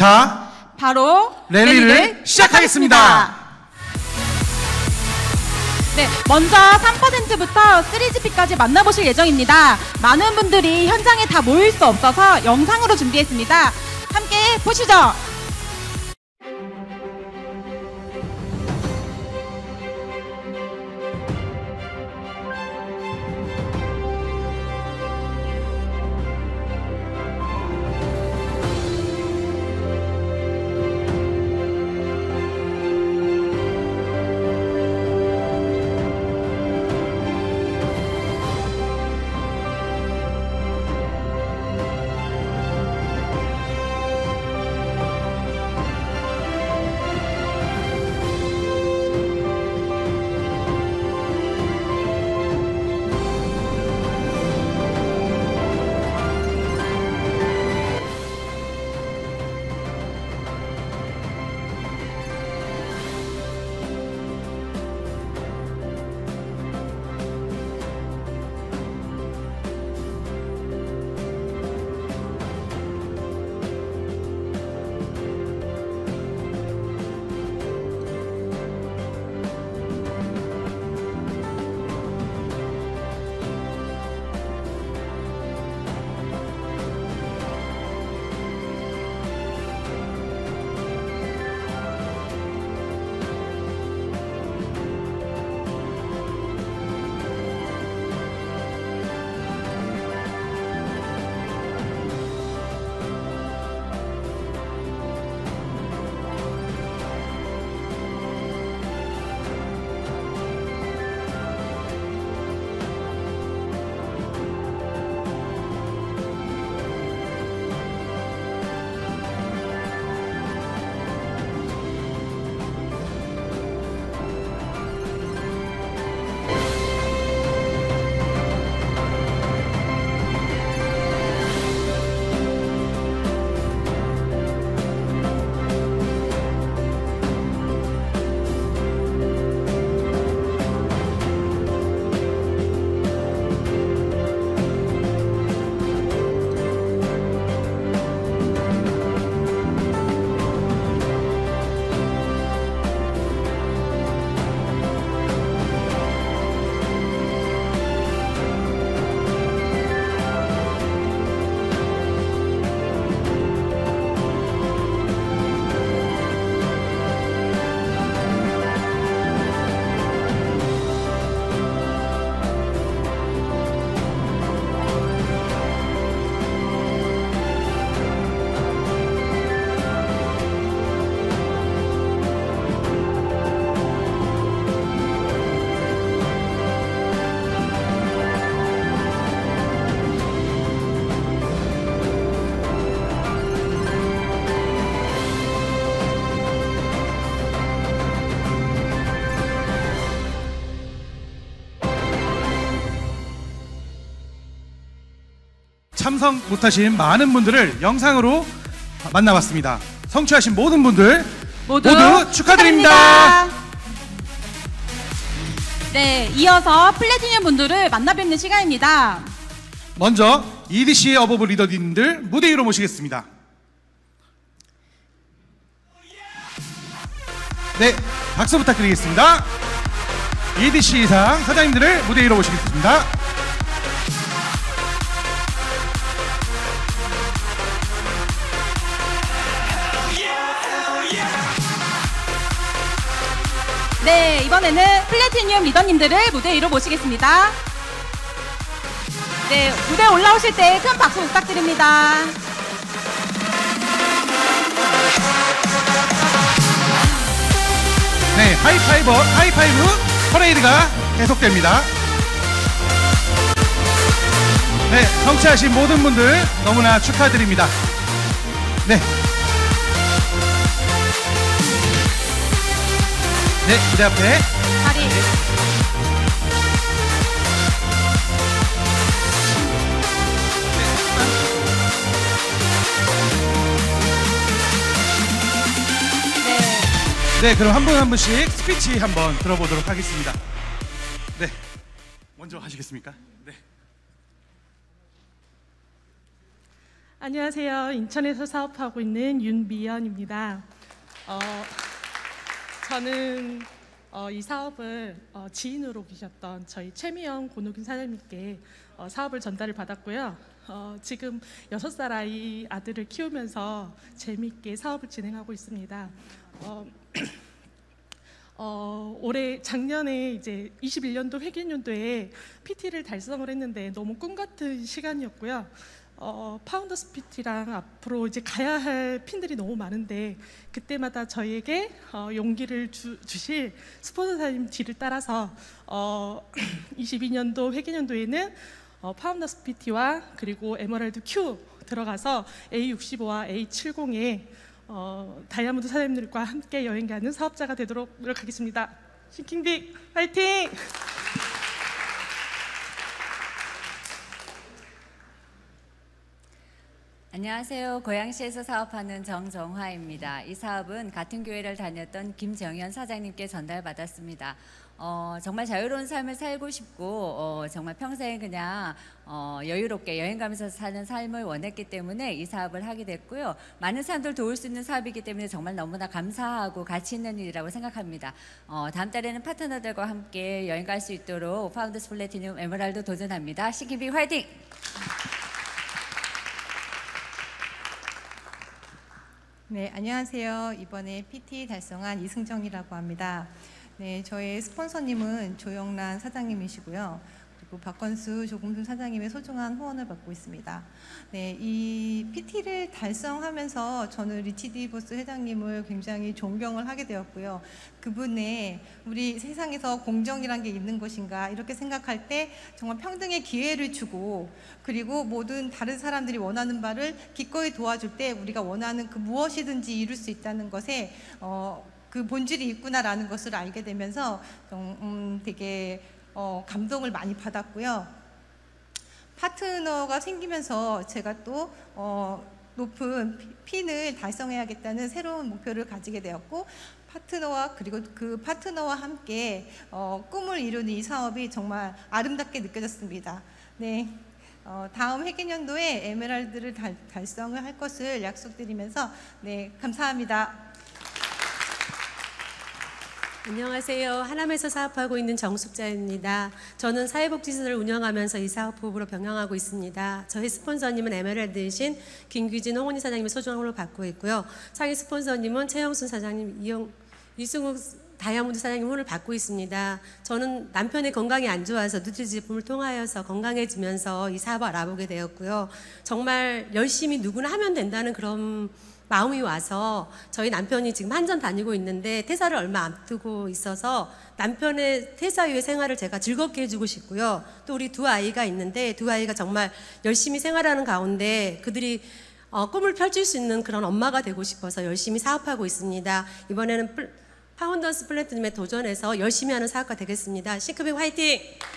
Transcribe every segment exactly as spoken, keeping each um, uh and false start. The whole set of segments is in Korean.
자, 바로 랠리를, 랠리를 시작하겠습니다. 시작하겠습니다. 네, 먼저 삼 퍼센트부터 쓰리 지피까지 만나보실 예정입니다. 많은 분들이 현장에 다 모일 수 없어서 영상으로 준비했습니다. 함께 보시죠. 참석 못하신 많은 분들을 영상으로 만나봤습니다. 성취하신 모든 분들 모두, 모두 축하드립니다. 축하드립니다. 네, 이어서 플래티늄 분들을 만나 뵙는 시간입니다. 먼저 이디씨의 어버브 리더님들 무대 위로 모시겠습니다. 네, 박수 부탁드리겠습니다. 이디씨 이상 사장님들을 무대 위로 모시겠습니다. 네, 이번에는 플래티늄 리더님들을 무대 위로 모시겠습니다. 네, 무대 올라오실 때 큰 박수 부탁드립니다. 네, 하이파이브, 하이파이브 퍼레이드가 계속됩니다. 네, 성취하신 모든 분들 너무나 축하드립니다. 네. 네, 무대 앞에 자리. 네, 그럼 한 분 한 분씩 스피치 한번 들어보도록 하겠습니다. 네, 먼저 하시겠습니까? 네. 안녕하세요. 인천에서 사업하고 있는 윤미연입니다. 어, 저는 어, 이 사업을 어, 지인으로 계셨던 저희 최미영 권옥인 사장님께 어, 사업을 전달을 받았고요. 어, 지금 여섯 살 아이 아들을 키우면서 재미있게 사업을 진행하고 있습니다. 어, 어, 올해 작년에 이제 이십일 년도 회계연도에 피티를 달성을 했는데 너무 꿈 같은 시간이었고요. 어, 파운더스 피티랑 앞으로 이제 가야 할 핀들이 너무 많은데 그때마다 저희에게 어, 용기를 주, 주실 스폰서사님 뒤를 따라서 어, 이십이 년도 회계연도에는 어, 파운더스 피티와 그리고 에메랄드 Q 들어가서 에이 육십오와 에이 칠십에 어, 다이아몬드 사장님들과 함께 여행 가는 사업자가 되도록 노력하겠습니다. 싱킹빅 화이팅! 안녕하세요. 고양시에서 사업하는 정정화입니다. 이 사업은 같은 교회를 다녔던 김정현 사장님께 전달받았습니다. 어, 정말 자유로운 삶을 살고 싶고 어, 정말 평생 그냥 어, 여유롭게 여행 가면서 사는 삶을 원했기 때문에 이 사업을 하게 됐고요. 많은 사람들 도울 수 있는 사업이기 때문에 정말 너무나 감사하고 가치 있는 일이라고 생각합니다. 어, 다음 달에는 파트너들과 함께 여행 갈 수 있도록 파운더스 플래티늄 에메랄드 도전합니다. 싱킹빅 화이팅! 네, 안녕하세요. 이번에 피티 달성한 이승정이라고 합니다. 네, 저의 스폰서님은 조영란 사장님이시고요. 그리고 박건수, 조금순 사장님의 소중한 후원을 받고 있습니다. 네, 이 피티를 달성하면서 저는 리치디 보스 회장님을 굉장히 존경을 하게 되었고요. 그분의 우리 세상에서 공정이란 게 있는 것인가 이렇게 생각할 때 정말 평등의 기회를 주고 그리고 모든 다른 사람들이 원하는 바를 기꺼이 도와줄 때 우리가 원하는 그 무엇이든지 이룰 수 있다는 것에 어, 그 본질이 있구나라는 것을 알게 되면서 좀, 음, 되게 어, 감동을 많이 받았고요. 파트너가 생기면서 제가 또 어, 높은 핀을 달성해야겠다는 새로운 목표를 가지게 되었고 파트너와 그리고 그 파트너와 함께 어, 꿈을 이루는 이 사업이 정말 아름답게 느껴졌습니다. 네, 어, 다음 회계연도에 에메랄드를 달, 달성을 할 것을 약속드리면서 네, 감사합니다. 안녕하세요. 하남에서 사업하고 있는 정숙자입니다. 저는 사회복지시설을 운영하면서 이 사업 부업으로 병행하고 있습니다. 저희 스폰서님은 에메랄드이신 김규진 홍은희 사장님의 소중한 후원을 받고 있고요. 차기 스폰서님은 최영순 사장님, 이영, 이승욱 다이아몬드 사장님 후원을 받고 있습니다. 저는 남편의 건강이 안 좋아서 누트리 제품을 통하여서 건강해지면서 이 사업을 알아보게 되었고요. 정말 열심히 누구나 하면 된다는 그런 마음이 와서 저희 남편이 지금 한전 다니고 있는데 퇴사를 얼마 앞두고 있어서 남편의 퇴사 이후의 생활을 제가 즐겁게 해주고 싶고요. 또 우리 두 아이가 있는데 두 아이가 정말 열심히 생활하는 가운데 그들이 어, 꿈을 펼칠 수 있는 그런 엄마가 되고 싶어서 열심히 사업하고 있습니다. 이번에는 플, 파운더스 플래티늄에 도전해서 열심히 하는 사업가 되겠습니다. 싱크빅 화이팅!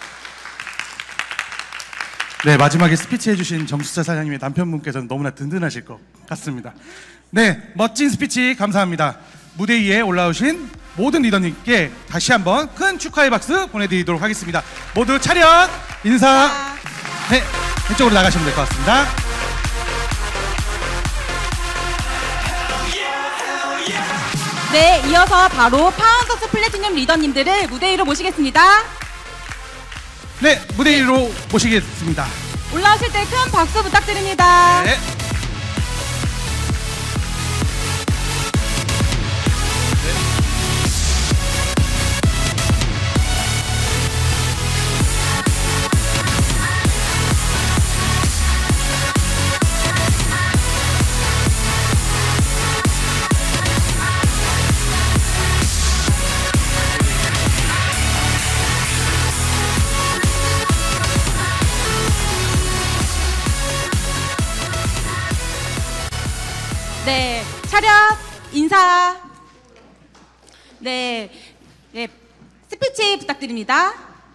네, 마지막에 스피치 해주신 정수자 사장님의 남편분께서는 너무나 든든하실 것 같습니다. 네, 멋진 스피치 감사합니다. 무대 위에 올라오신 모든 리더님께 다시 한번 큰 축하의 박수 보내드리도록 하겠습니다. 모두 차렷 인사. 네, 이쪽으로 나가시면 될 것 같습니다. 네, 이어서 바로 파운더스 플래티늄 리더님들을 무대 위로 모시겠습니다. 네, 무대 위로 모시겠습니다. 올라오실 때 큰 박수 부탁드립니다. 네. 네, 차렷 인사. 네, 네, 스피치 부탁드립니다.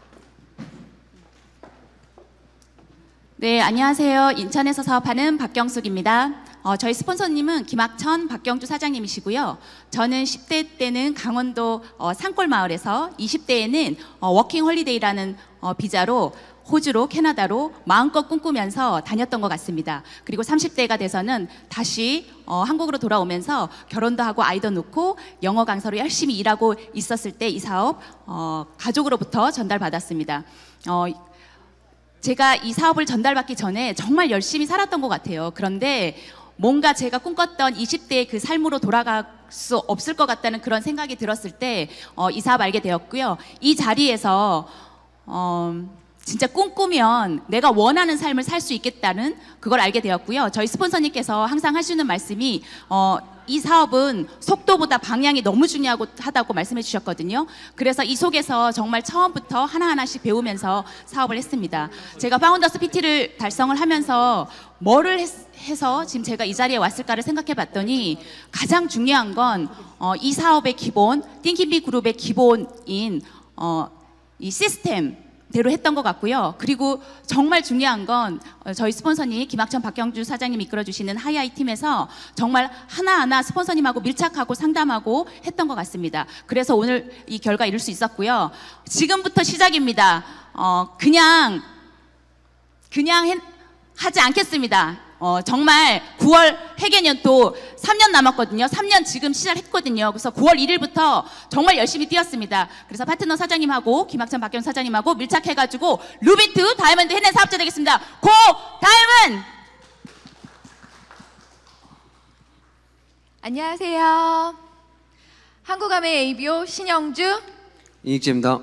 네, 안녕하세요. 인천에서 사업하는 박경숙입니다. 어, 저희 스폰서님은 김학천, 박경주 사장님이시고요. 저는 십 대 때는 강원도 어, 산골마을에서 이십 대에는 어, 워킹 홀리데이라는 어, 비자로 호주로 캐나다로 마음껏 꿈꾸면서 다녔던 것 같습니다. 그리고 삼십 대가 돼서는 다시 어, 한국으로 돌아오면서 결혼도 하고 아이도 낳고 영어 강사로 열심히 일하고 있었을 때 이 사업 어, 가족으로부터 전달받았습니다. 어, 제가 이 사업을 전달받기 전에 정말 열심히 살았던 것 같아요. 그런데 뭔가 제가 꿈꿨던 이십 대의 그 삶으로 돌아갈 수 없을 것 같다는 그런 생각이 들었을 때 어, 이 사업 알게 되었고요. 이 자리에서 어, 진짜 꿈꾸면 내가 원하는 삶을 살 수 있겠다는 그걸 알게 되었고요. 저희 스폰서님께서 항상 하시는 말씀이 어, 이 사업은 속도보다 방향이 너무 중요하다고 말씀해 주셨거든요. 그래서 이 속에서 정말 처음부터 하나하나씩 배우면서 사업을 했습니다. 제가 파운더스 피티를 달성을 하면서 뭐를 했, 해서 지금 제가 이 자리에 왔을까를 생각해 봤더니 가장 중요한 건 어, 이 사업의 기본, 띵킹비 그룹의 기본인 어, 이 시스템 대로 했던 것 같고요. 그리고 정말 중요한 건 저희 스폰서님 김학천 박경주 사장님 이끌어주시는 하이아이 팀에서 정말 하나하나 스폰서님하고 밀착하고 상담하고 했던 것 같습니다. 그래서 오늘 이 결과 이룰 수 있었고요. 지금부터 시작입니다. 어, 그냥 그냥 해, 하지 않겠습니다. 어, 정말 구월 회계연도 삼 년 남았거든요. 삼 년 지금 시작했거든요. 그래서 구월 일일부터 정말 열심히 뛰었습니다. 그래서 파트너 사장님하고 김학천 박경 사장님하고 밀착해가지고 루비트 다이아몬드 해낸 사업자 되겠습니다. 고 다이아몬드! 안녕하세요. 한국아메 에이비오 신영주 이익재입니다.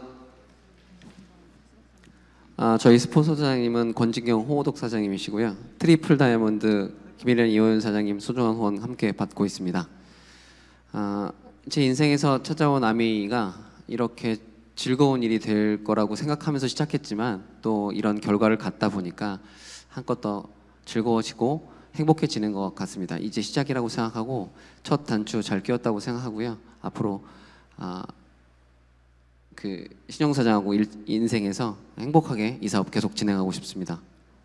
아, 저희 스폰서 사장님은 권진경 홍호덕 사장님이시고요. 트리플 다이아몬드 김일현 이호연 사장님 소중한 후원 함께 받고 있습니다. 아, 제 인생에서 찾아온 아메이가 이렇게 즐거운 일이 될 거라고 생각하면서 시작했지만 또 이런 결과를 갖다 보니까 한껏 더 즐거워지고 행복해지는 것 같습니다. 이제 시작이라고 생각하고 첫 단추 잘 끼웠다고 생각하고요. 앞으로 아, 그 신영 사장하고 일, 인생에서 행복하게 이 사업 계속 진행하고 싶습니다.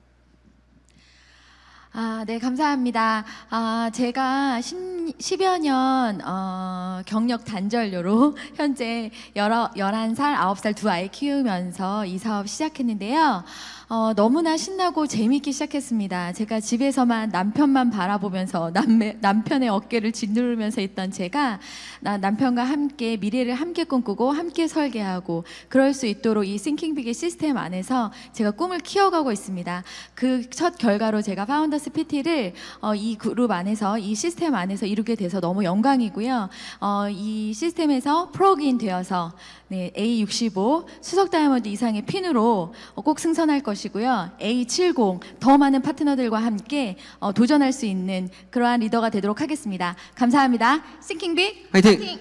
아, 네, 감사합니다. 아, 제가 십여 년 어, 경력 단절료로 현재 열한 살, 아홉 살 두 아이 키우면서 이 사업 시작했는데요. 어, 너무나 신나고 재미있게 시작했습니다. 제가 집에서만 남편만 바라보면서 남매, 남편의 어깨를 짓누르면서 있던 제가 나, 남편과 함께 미래를 함께 꿈꾸고 함께 설계하고 그럴 수 있도록 이 싱킹빅의 시스템 안에서 제가 꿈을 키워가고 있습니다. 그 첫 결과로 제가 파운더스 피티를 어, 이 그룹 안에서 이 시스템 안에서 이루게 돼서 너무 영광이고요. 어, 이 시스템에서 프로그인 되어서 네, 에이 육십오 수석 다이아몬드 이상의 핀으로 꼭 승선할 것이고요. 에이 칠십 더 많은 파트너들과 함께 어, 도전할 수 있는 그러한 리더가 되도록 하겠습니다. 감사합니다. 싱킹빅 화이팅! 화이팅!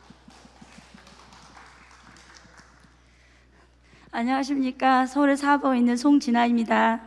안녕하십니까. 서울에 사업하고 있는 송진아입니다.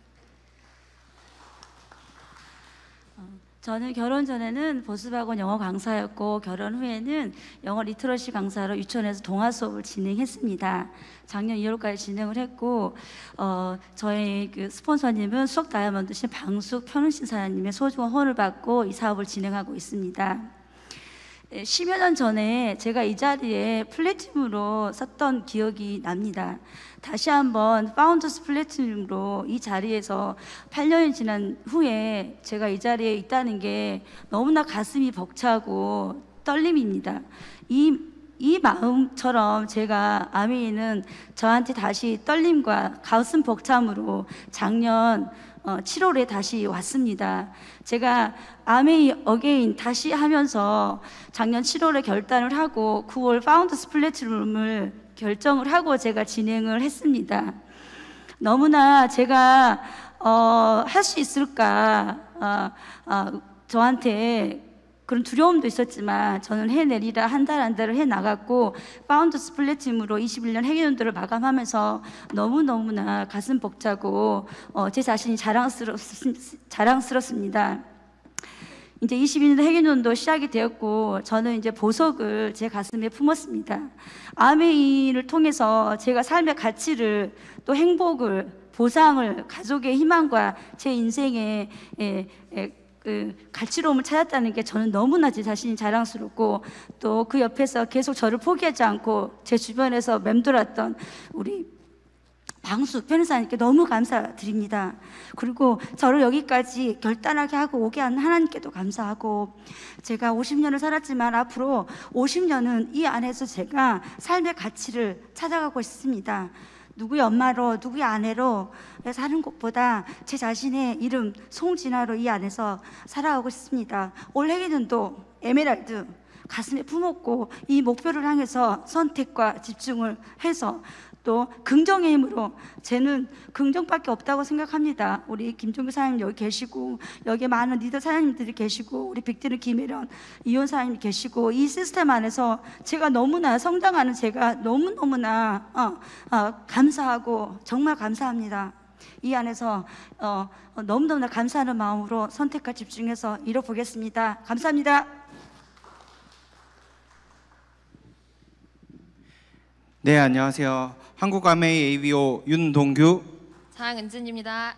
저는 결혼 전에는 보스바건 영어 강사였고 결혼 후에는 영어 리터러시 강사로 유치원에서 동화 수업을 진행했습니다. 작년 이월까지 진행을 했고 어, 저희 그 스폰서님은 수석 다이아몬드신 방숙 편은신 사장님의 소중한 후원을 받고 이 사업을 진행하고 있습니다. 십여 년 전에 제가 이 자리에 플래티넘으로 썼던 기억이 납니다. 다시 한번 파운더스 플래티넘으로 이 자리에서 팔 년이 지난 후에 제가 이 자리에 있다는 게 너무나 가슴이 벅차고 떨림입니다. 이, 이 마음처럼 제가 아메이는 저한테 다시 떨림과 가슴 벅참으로 작년 어, 칠월에 다시 왔습니다. 제가 아메이 어게인 다시 하면서 작년 칠월에 결단을 하고 구월 파운더스 플래티넘을 결정을 하고 제가 진행을 했습니다. 너무나 제가 어, 할 수 있을까 어, 어, 저한테 그런 두려움도 있었지만 저는 해내리라 한 달 한 달을 해나갔고 파운더스 플래티넘으로 이십일 년 회계연도를 마감하면서 너무너무나 가슴 벅차고 어, 제 자신이 자랑스럽, 자랑스럽습니다. 이제 이십일 년 회계연도 시작이 되었고 저는 이제 보석을 제 가슴에 품었습니다. 아메이를 통해서 제가 삶의 가치를 또 행복을 보상을 가족의 희망과 제 인생의 에, 에, 그 가치로움을 찾았다는 게 저는 너무나 제 자신이 자랑스럽고 또 그 옆에서 계속 저를 포기하지 않고 제 주변에서 맴돌았던 우리 광수 변호사님께 너무 감사드립니다. 그리고 저를 여기까지 결단하게 하고 오게 한 하나님께도 감사하고, 제가 오십 년을 살았지만 앞으로 오십 년은 이 안에서 제가 삶의 가치를 찾아가고 있습니다. 누구의 엄마로 누구의 아내로 사는 것보다 제 자신의 이름 송진아로 이 안에서 살아가고 있습니다. 올 해기년도 에메랄드 가슴에 품었고, 이 목표를 향해서 선택과 집중을 해서 또 긍정의 힘으로, 쟤는 긍정밖에 없다고 생각합니다. 우리 김종규 사장님 여기 계시고, 여기에 많은 리더 사장님들이 계시고, 우리 빅드는 김혜련 이혼 사장님이 계시고, 이 시스템 안에서 제가 너무나 성장하는 제가 너무너무나 어, 어, 감사하고 정말 감사합니다. 이 안에서 어, 어, 너무너무나 감사하는 마음으로 선택과 집중해서 이뤄보겠습니다. 감사합니다. 네, 안녕하세요. 한국아메이 에이비오 윤동규. 장은진입니다.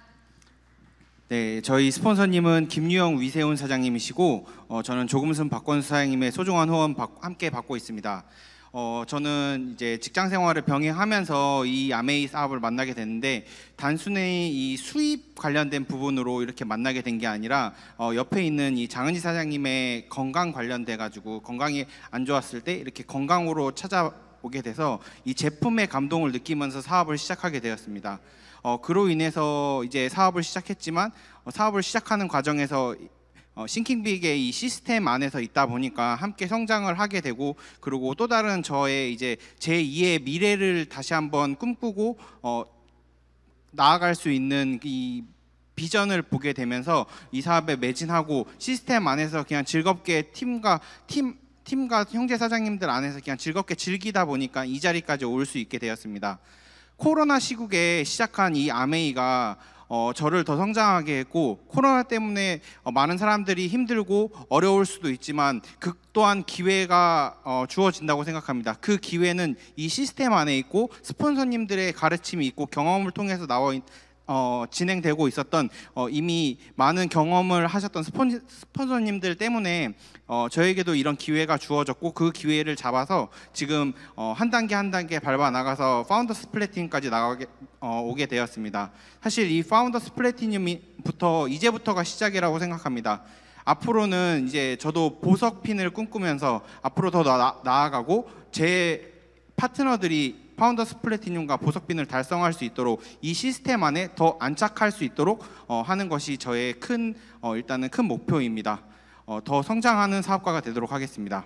네, 저희 스폰서님은 김유영 위세훈 사장님이시고, 어, 저는 조금순 박건수 사장님의 소중한 후원 받, 함께 받고 있습니다. 어, 저는 이제 직장 생활을 병행하면서 이 아메이 사업을 만나게 됐는데, 단순히 이 수입 관련된 부분으로 이렇게 만나게 된 게 아니라 어, 옆에 있는 이 장은지 사장님의 건강 관련돼 가지고, 건강이 안 좋았을 때 이렇게 건강으로 찾아 오게 돼서 이 제품의 감동을 느끼면서 사업을 시작하게 되었습니다. 어, 그로 인해서 이제 사업을 시작했지만 어, 사업을 시작하는 과정에서 어, 싱킹빅의 이 시스템 안에서 있다 보니까 함께 성장을 하게 되고, 그리고 또 다른 저의 이제 제이의 미래를 다시 한번 꿈꾸고 어, 나아갈 수 있는 이 비전을 보게 되면서 이 사업에 매진하고, 시스템 안에서 그냥 즐겁게 팀과 팀 팀과 형제 사장님들 안에서 그냥 즐겁게 즐기다 보니까 이 자리까지 올 수 있게 되었습니다. 코로나 시국에 시작한 이 아메이가 어, 저를 더 성장하게 했고, 코로나 때문에 어, 많은 사람들이 힘들고 어려울 수도 있지만 그 또한 기회가 어, 주어진다고 생각합니다. 그 기회는 이 시스템 안에 있고, 스폰서님들의 가르침이 있고, 경험을 통해서 나와 있, 어, 진행되고 있었던 어, 이미 많은 경험을 하셨던 스폰, 스폰서님들 때문에 어, 저에게도 이런 기회가 주어졌고, 그 기회를 잡아서 지금 어, 한 단계 한 단계 밟아 나가서 파운더스 플래티넘까지 나가게 어, 오게 되었습니다. 사실 이 파운더스 플래티넘부터 이제부터가 시작이라고 생각합니다. 앞으로는 이제 저도 보석 핀을 꿈꾸면서 앞으로 더 나, 나아가고, 제 파트너들이 파운더스 플래티넘과 보석빈을 달성할 수 있도록 이 시스템 안에 더 안착할 수 있도록 어, 하는 것이 저의 큰 어, 일단은 큰 목표입니다. 어, 더 성장하는 사업가가 되도록 하겠습니다.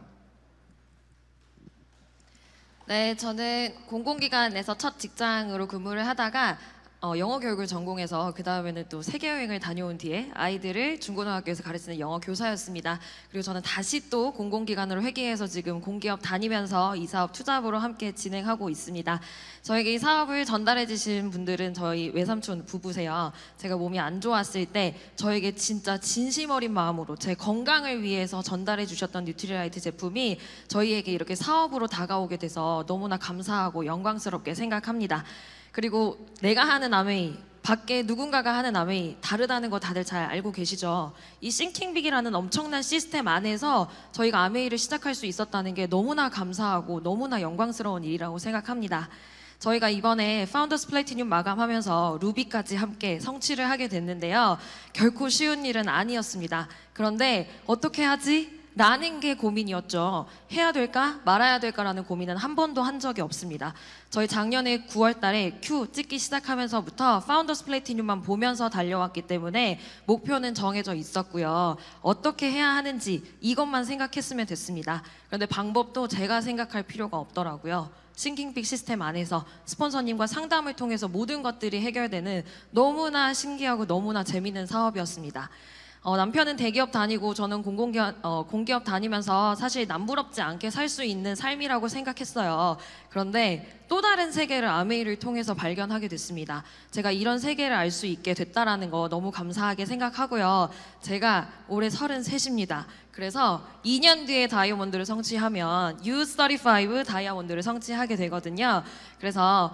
네, 저는 공공기관에서 첫 직장으로 근무를 하다가 어, 영어 교육을 전공해서 그 다음에는 또 세계 여행을 다녀온 뒤에 아이들을 중고등학교에서 가르치는 영어 교사였습니다. 그리고 저는 다시 또 공공기관으로 회귀해서 지금 공기업 다니면서 이 사업 투잡으로 함께 진행하고 있습니다. 저에게 이 사업을 전달해 주신 분들은 저희 외삼촌 부부세요. 제가 몸이 안 좋았을 때 저에게 진짜 진심 어린 마음으로 제 건강을 위해서 전달해 주셨던 뉴트리라이트 제품이 저희에게 이렇게 사업으로 다가오게 돼서 너무나 감사하고 영광스럽게 생각합니다. 그리고 내가 하는 아메이, 밖에 누군가가 하는 아메이 다르다는 거 다들 잘 알고 계시죠? 이 싱킹빅이라는 엄청난 시스템 안에서 저희가 아메이를 시작할 수 있었다는 게 너무나 감사하고 너무나 영광스러운 일이라고 생각합니다. 저희가 이번에 파운더스 플래티넘 마감하면서 루비까지 함께 성취를 하게 됐는데요. 결코 쉬운 일은 아니었습니다. 그런데 어떻게 하지? 라는 게 고민이었죠. 해야 될까 말아야 될까라는 고민은 한 번도 한 적이 없습니다. 저희 작년에 구월 달에 큐 찍기 시작하면서부터 파운더스 플래티넘만 보면서 달려왔기 때문에 목표는 정해져 있었고요. 어떻게 해야 하는지 이것만 생각했으면 됐습니다. 그런데 방법도 제가 생각할 필요가 없더라고요. 싱킹빅 시스템 안에서 스폰서님과 상담을 통해서 모든 것들이 해결되는 너무나 신기하고 너무나 재미있는 사업이었습니다. 어, 남편은 대기업 다니고 저는 공공기업, 어, 공기업 다니면서 사실 남부럽지 않게 살 수 있는 삶이라고 생각했어요. 그런데 또 다른 세계를 아메이를 통해서 발견하게 됐습니다. 제가 이런 세계를 알 수 있게 됐다라는 거 너무 감사하게 생각하고요. 제가 올해 서른셋입니다. 그래서 이 년 뒤에 다이아몬드를 성취하면 유 서티파이브 다이아몬드를 성취하게 되거든요. 그래서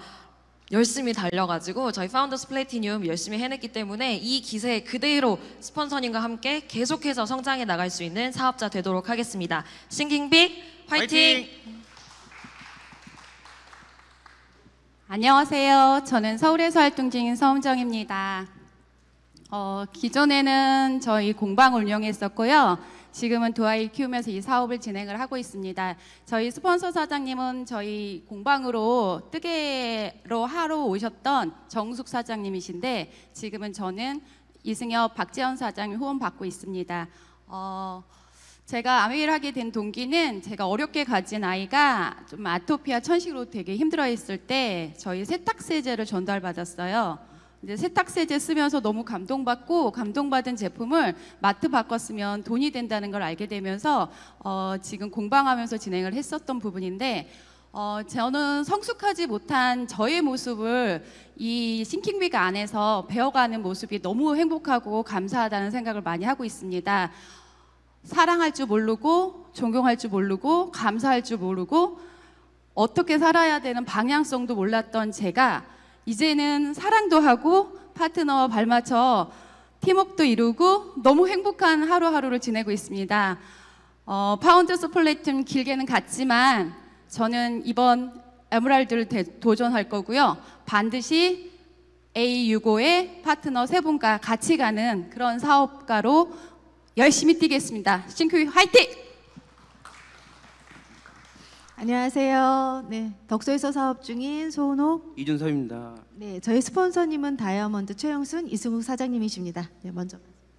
열심히 달려가지고 저희 파운더스 플래티넘 열심히 해냈기 때문에 이 기세 그대로 스폰서님과 함께 계속해서 성장해 나갈 수 있는 사업자 되도록 하겠습니다. 싱킹빅 화이팅! 화이팅! 안녕하세요. 저는 서울에서 활동 중인 서은정입니다. 어, 기존에는 저희 공방을 운영했었고요. 지금은 두 아이 키우면서 이 사업을 진행을 하고 있습니다. 저희 스폰서 사장님은 저희 공방으로 뜨개로 하러 오셨던 정숙 사장님이신데 지금은 저는 이승엽 박재현 사장님 후원 받고 있습니다. 어, 제가 아메이를 하게 된 동기는 제가 어렵게 가진 아이가 좀 아토피와 천식으로 되게 힘들어했을 때 저희 세탁세제를 전달받았어요. 이제 세탁세제 쓰면서 너무 감동받고 감동받은 제품을 마트 바꿨으면 돈이 된다는 걸 알게 되면서 어, 지금 공방하면서 진행을 했었던 부분인데 어, 저는 성숙하지 못한 저의 모습을 이 싱킹빅 안에서 배워가는 모습이 너무 행복하고 감사하다는 생각을 많이 하고 있습니다. 사랑할 줄 모르고 존경할 줄 모르고 감사할 줄 모르고 어떻게 살아야 되는 방향성도 몰랐던 제가 이제는 사랑도 하고 파트너와 발맞춰 팀워크도 이루고 너무 행복한 하루하루를 지내고 있습니다. 어, 파운드스 플래툰 길게는 갔지만 저는 이번 에메랄드를 대, 도전할 거고요. 반드시 에이 육십오의 파트너 세 분과 같이 가는 그런 사업가로 열심히 뛰겠습니다. 싱크비 화이팅! 안녕하세요. 네, 덕소에서 사업 중인 소은옥 이준섭입니다. 네, 저희 스폰서님은 다이아몬드 최영순 이승욱 사장님이십니다. 네, 먼저.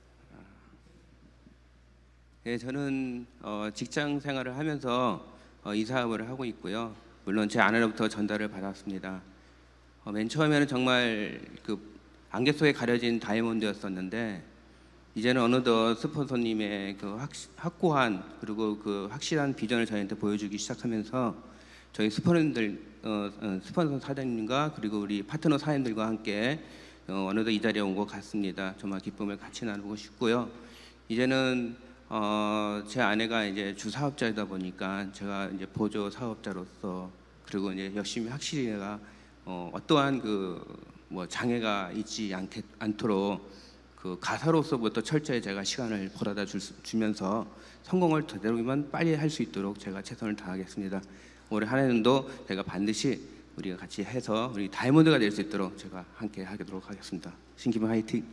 네, 저는 어, 직장 생활을 하면서 어, 이 사업을 하고 있고요. 물론 제 아내로부터 전달을 받았습니다. 어, 맨 처음에는 정말 그 안개 속에 가려진 다이아몬드였었는데 이제는 어느덧 스폰서님의 그 확, 확고한 그리고 그 확실한 비전을 저희한테 보여주기 시작하면서 저희 스폰서들, 어, 어, 스폰서 사장님과 그리고 우리 파트너 사장님들과 함께 어, 어느덧 이 자리에 온 것 같습니다. 정말 기쁨을 같이 나누고 싶고요. 이제는 어, 제 아내가 이제 주 사업자이다 보니까 제가 이제 보조 사업자로서 그리고 이제 열심히 확실히 내가 어, 어떠한 그 뭐 장애가 있지 않게, 않도록 그 가사로서부터 철저히 제가 시간을 벌어다 줄, 주면서 성공을 되도록이면 빨리 할 수 있도록 제가 최선을 다하겠습니다. 올해 한 해년도 제가 반드시 우리가 같이 해서 우리 다이아몬드가 될 수 있도록 제가 함께 하도록 하겠습니다. 신기분 화이팅!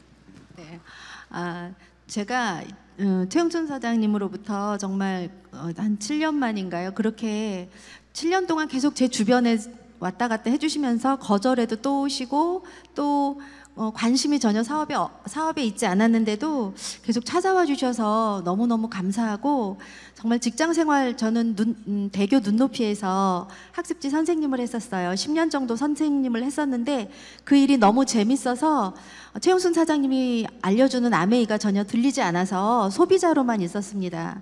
네, 아, 제가 어, 최영춘 사장님으로부터 정말 어, 한 칠 년 만인가요? 그렇게 칠 년 동안 계속 제 주변에 왔다 갔다 해주시면서 거절해도 또 오시고 또 어, 관심이 전혀 사업에, 어, 사업에 있지 않았는데도 계속 찾아와 주셔서 너무너무 감사하고 정말 직장 생활 저는 눈, 음, 대교 눈높이에서 학습지 선생님을 했었어요. 십 년 정도 선생님을 했었는데 그 일이 너무 재밌어서 최영순 사장님이 알려주는 아메이가 전혀 들리지 않아서 소비자로만 있었습니다.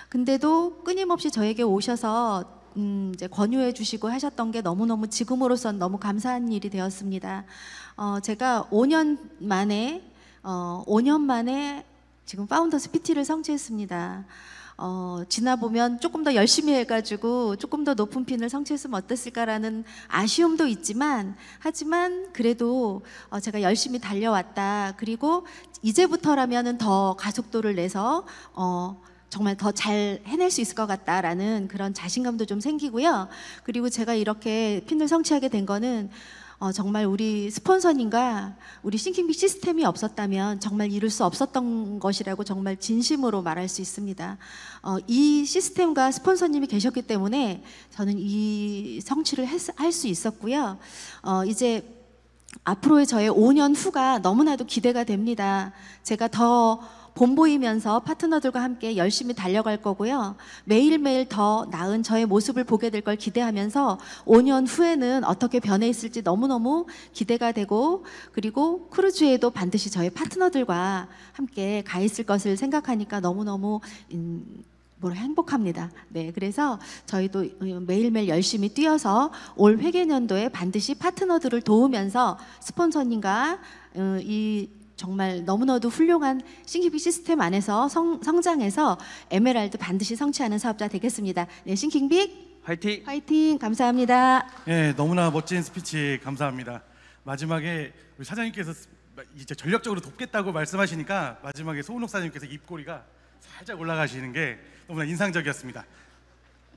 근데도 끊임없이 저에게 오셔서 음, 이제 권유해 주시고 하셨던 게 너무너무 지금으로선 너무 감사한 일이 되었습니다. 어, 제가 오 년 만에 어, 오 년 만에 지금 파운더스 피티를 성취했습니다. 어, 지나보면 조금 더 열심히 해가지고 조금 더 높은 핀을 성취했으면 어땠을까라는 아쉬움도 있지만 하지만 그래도 어, 제가 열심히 달려왔다. 그리고 이제부터라면은 더 가속도를 내서 어, 정말 더 잘 해낼 수 있을 것 같다라는 그런 자신감도 좀 생기고요. 그리고 제가 이렇게 핀을 성취하게 된 거는 어, 정말 우리 스폰서님과 우리 싱킹빅 시스템이 없었다면 정말 이룰 수 없었던 것이라고 정말 진심으로 말할 수 있습니다. 어, 이 시스템과 스폰서님이 계셨기 때문에 저는 이 성취를 할 수 있었고요. 어, 이제 앞으로의 저의 오 년 후가 너무나도 기대가 됩니다. 제가 더 본보이면서 파트너들과 함께 열심히 달려갈 거고요. 매일매일 더 나은 저의 모습을 보게 될 걸 기대하면서 오 년 후에는 어떻게 변해 있을지 너무너무 기대가 되고 그리고 크루즈에도 반드시 저의 파트너들과 함께 가 있을 것을 생각하니까 너무너무 음, 뭐라 행복합니다. 네, 그래서 저희도 매일매일 열심히 뛰어서 올 회계년도에 반드시 파트너들을 도우면서 스폰서님과 어, 이 정말 너무나도 훌륭한 싱킹빅 시스템 안에서 성, 성장해서 에메랄드 반드시 성취하는 사업자 되겠습니다. 네, 싱킹빅 화이팅! 화이팅! 감사합니다. 네, 너무나 멋진 스피치 감사합니다. 마지막에 우리 사장님께서 이제 전력적으로 돕겠다고 말씀하시니까 마지막에 소은옥 사장님께서 입꼬리가 살짝 올라가시는 게 너무나 인상적이었습니다.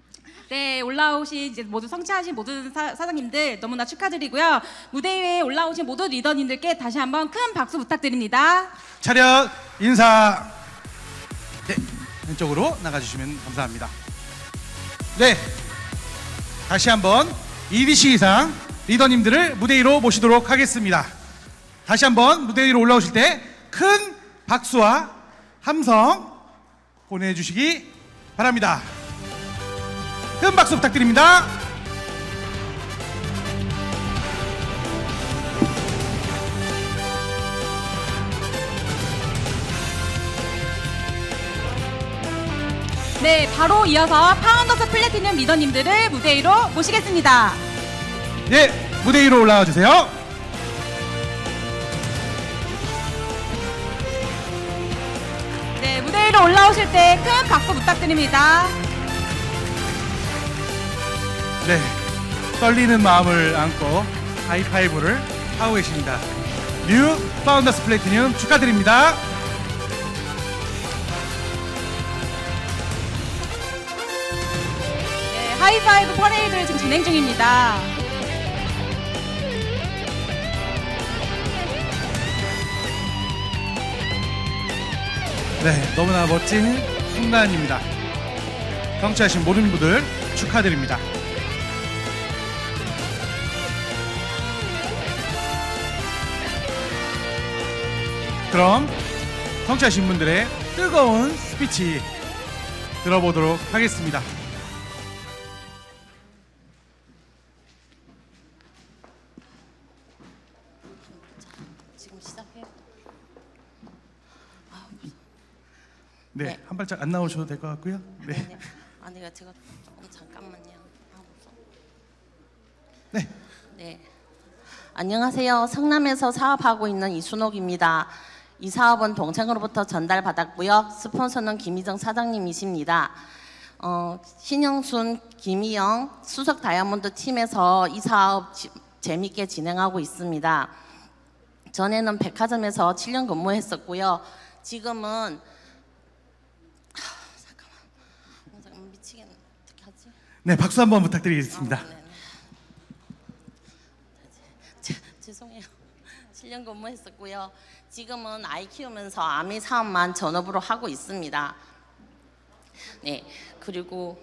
네, 올라오신 이제 모두 성취하신 모든 사, 사장님들 너무나 축하드리고요. 무대 위에 올라오신 모든 리더님들께 다시 한번 큰 박수 부탁드립니다. 차렷 인사. 네, 왼쪽으로 나가주시면 감사합니다. 네, 다시 한번 이디씨 이상 리더님들을 무대 위로 모시도록 하겠습니다. 다시 한번 무대 위로 올라오실 때 큰 박수와 함성 보내주시기 바랍니다. 큰 박수 부탁드립니다. 네, 바로 이어서 파운더스 플래티넘 리더님들을 무대 위로 모시겠습니다. 네, 무대 위로 올라와 주세요. 네, 무대 위로 올라오실 때 큰 박수 부탁드립니다. 네, 떨리는 마음을 안고 하이파이브를 하고 계십니다. 뉴 파운더스 플래티넘 축하드립니다. 네, 하이파이브 퍼레이드를 지금 진행 중입니다. 네, 너무나 멋진 순간입니다. 성취하신 모든 분들 축하드립니다. 그럼 성취하신 분들의 뜨거운 스피치 들어보도록 하겠습니다. 지금 시작해요. 네, 네. 한 발짝 안 나오셔도 될 것 같고요. 네. 네네. 아니 제가 조금 잠깐만요. 네. 네. 안녕하세요. 성남에서 사업하고 있는 이순옥입니다. 이 사업은 동생으로부터 전달받았고요. 스폰서는 김희정 사장님이십니다. 어, 신영순, 김희영, 수석 다이아몬드 팀에서 이 사업 지, 재밌게 진행하고 있습니다. 전에는 백화점에서 칠 년 근무했었고요. 지금은 네, 박수 한번 부탁드리겠습니다. 아, 제, 죄송해요. 칠 년 근무했었고요. 지금은 아이 키우면서 아미 사업만 전업으로 하고 있습니다. 네, 그리고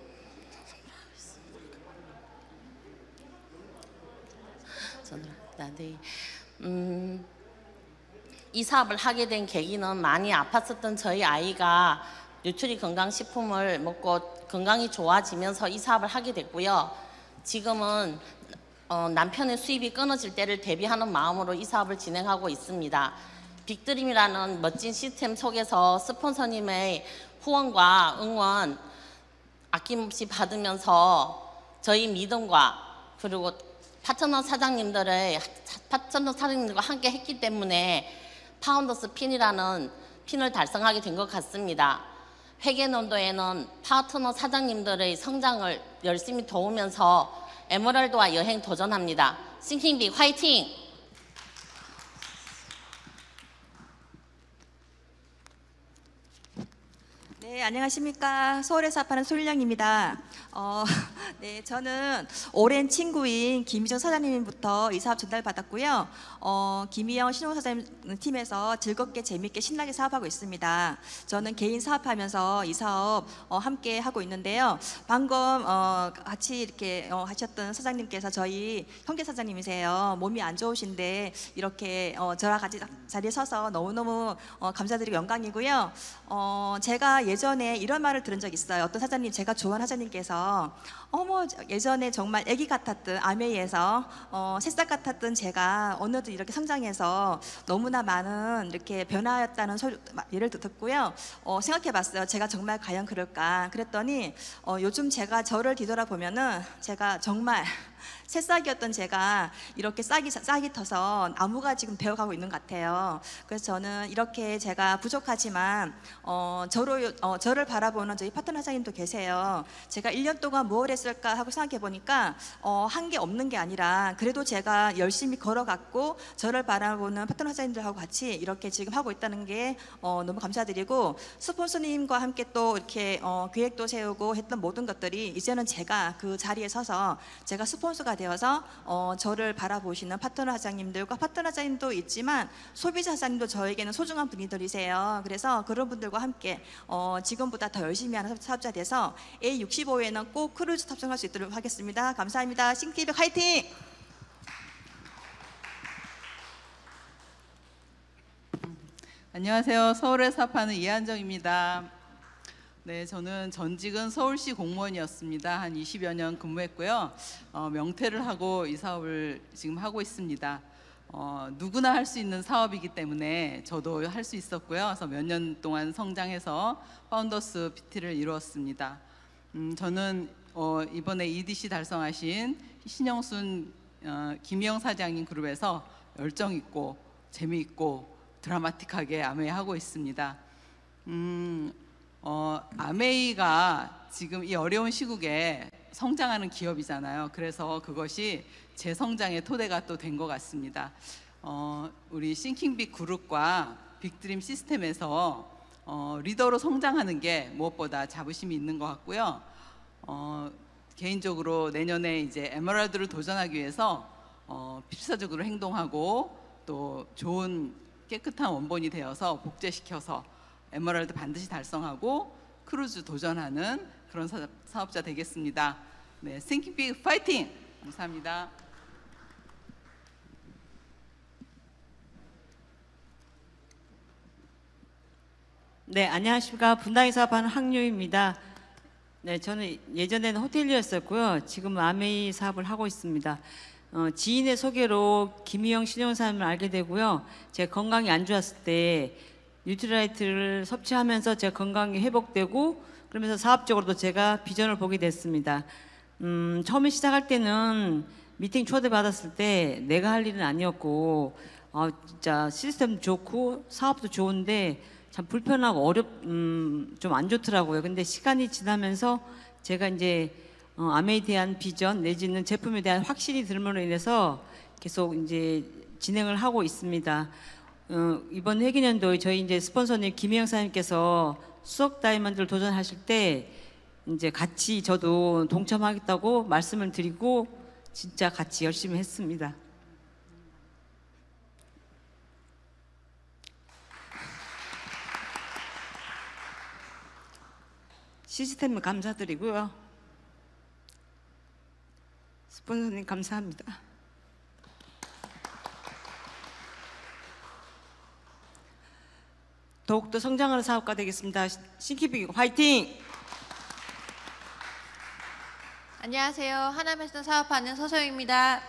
네, 음, 이 사업을 하게 된 계기는 많이 아팠었던 저희 아이가 뉴트리 건강식품을 먹고 건강이 좋아지면서 이 사업을 하게 됐고요. 지금은 어, 남편의 수입이 끊어질 때를 대비하는 마음으로 이 사업을 진행하고 있습니다. 빅드림이라는 멋진 시스템 속에서 스폰서님의 후원과 응원 아낌없이 받으면서 저희 믿음과 그리고 파트너 사장님들의 파트너 사장님들과 함께 했기 때문에 파운더스 핀이라는 핀을 달성하게 된 것 같습니다. 회계연도에는 파트너 사장님들의 성장을 열심히 도우면서 에메랄드와 여행 도전합니다. 싱킹빅 화이팅! 네, 안녕하십니까. 서울에 사업하는 소일량입니다. 어, 네, 저는 오랜 친구인 김희정 사장님부터 이 사업 전달받았고요. 어, 김희영 신용 사장님 팀에서 즐겁게 재밌게 신나게 사업하고 있습니다. 저는 개인 사업하면서 이 사업 어, 함께 하고 있는데요. 방금 어, 같이 이렇게 어, 하셨던 사장님께서 저희 형제 사장님이세요. 몸이 안 좋으신데 이렇게 어, 저랑 같이 자리에 서서 너무너무 어, 감사드리고 영광이고요. 어, 제가 예전에 이런 말을 들은 적 있어요. 어떤 사장님, 제가 좋아하는 사장님께서 어머 예전에 정말 아기 같았던 아메이에서 어, 새싹 같았던 제가 어느덧 이렇게 성장해서 너무나 많은 이렇게 변화였다는 소리, 예를 듣고요. 어, 생각해봤어요. 제가 정말 과연 그럴까? 그랬더니 어, 요즘 제가 저를 뒤돌아보면은 제가 정말 새싹이었던 제가 이렇게 싹이 싹이 터서 나무가 지금 되어가고 있는 것 같아요. 그래서 저는 이렇게 제가 부족하지만 어, 저로 어, 저를 바라보는 저희 파트너 사장님도 계세요. 제가 일 년 동안 뭘 했을까 하고 생각해 보니까 어, 한 게 없는 게 아니라 그래도 제가 열심히 걸어갔고 저를 바라보는 파트너 사장님들하고 같이 이렇게 지금 하고 있다는 게 어, 너무 감사드리고, 스폰서님과 함께 또 이렇게 어, 계획도 세우고 했던 모든 것들이 이제는 제가 그 자리에 서서 제가 스폰서가 되어서 어, 저를 바라보시는 파트너 사장님들과, 파트너 사장님도 있지만 소비자 사장님도 저에게는 소중한 분들이세요. 그래서 그런 분들과 함께 어, 지금보다 더 열심히 하는 사업자 돼서 에이 육십오에는 꼭 크루즈 탑승할 수 있도록 하겠습니다. 감사합니다. 싱티비 화이팅! 안녕하세요. 서울에 사업하는 이한정입니다. 네, 저는 전직은 서울시 공무원이었습니다. 한 이십여 년 근무했고요. 어, 명퇴를 하고 이 사업을 지금 하고 있습니다. 어, 누구나 할 수 있는 사업이기 때문에 저도 할 수 있었고요. 그래서 몇 년 동안 성장해서 파운더스 피티를 이루었습니다. 음, 저는 어, 이번에 이디씨 달성하신 신영순 어, 김희영 사장님 그룹에서 열정 있고 재미있고 드라마틱하게 아메이 하고 있습니다. 음, 어, 아메이가 지금 이 어려운 시국에 성장하는 기업이잖아요. 그래서 그것이 제 성장의 토대가 또 된 것 같습니다. 어, 우리 싱킹빅 그룹과 빅드림 시스템에서 어, 리더로 성장하는 게 무엇보다 자부심이 있는 것 같고요. 어, 개인적으로 내년에 이제 에메랄드를 도전하기 위해서 어, 필사적으로 행동하고 또 좋은 깨끗한 원본이 되어서 복제시켜서 에메랄드 반드시 달성하고 크루즈 도전하는 그런 사, 사업자 되겠습니다. 네, Think Big 파이팅! 감사합니다. 네, 안녕하십니까. 분당에 사업하는 황유입니다. 네, 저는 예전에는 호텔리어였었고요. 지금은 아메이 사업을 하고 있습니다. 어, 지인의 소개로 김희영 신용사님을 알게 되고요. 제 건강이 안 좋았을 때 뉴트라이트를 섭취하면서 제 건강이 회복되고 그러면서 사업적으로도 제가 비전을 보게 됐습니다. 음, 처음에 시작할 때는 미팅 초대받았을 때 내가 할 일은 아니었고 어, 진짜 시스템 좋고 사업도 좋은데 참 불편하고 어렵, 음, 좀 안 좋더라고요. 근데 시간이 지나면서 제가 이제 어, 아메이에 대한 비전 내지는 제품에 대한 확신이 들므로 인해서 계속 이제 진행을 하고 있습니다. 어, 이번 회기년도에 저희 이제 스폰서님 김혜영 사님께서 수석 다이아몬드를 도전하실 때 이제 같이 저도 동참하겠다고 말씀을 드리고 진짜 같이 열심히 했습니다. 시스템을 감사드리고요. 스폰서님 감사합니다. 더욱더 성장하는 사업가 되겠습니다. 싱키빅 화이팅! 안녕하세요. 하남에서 사업하는 서소영입니다.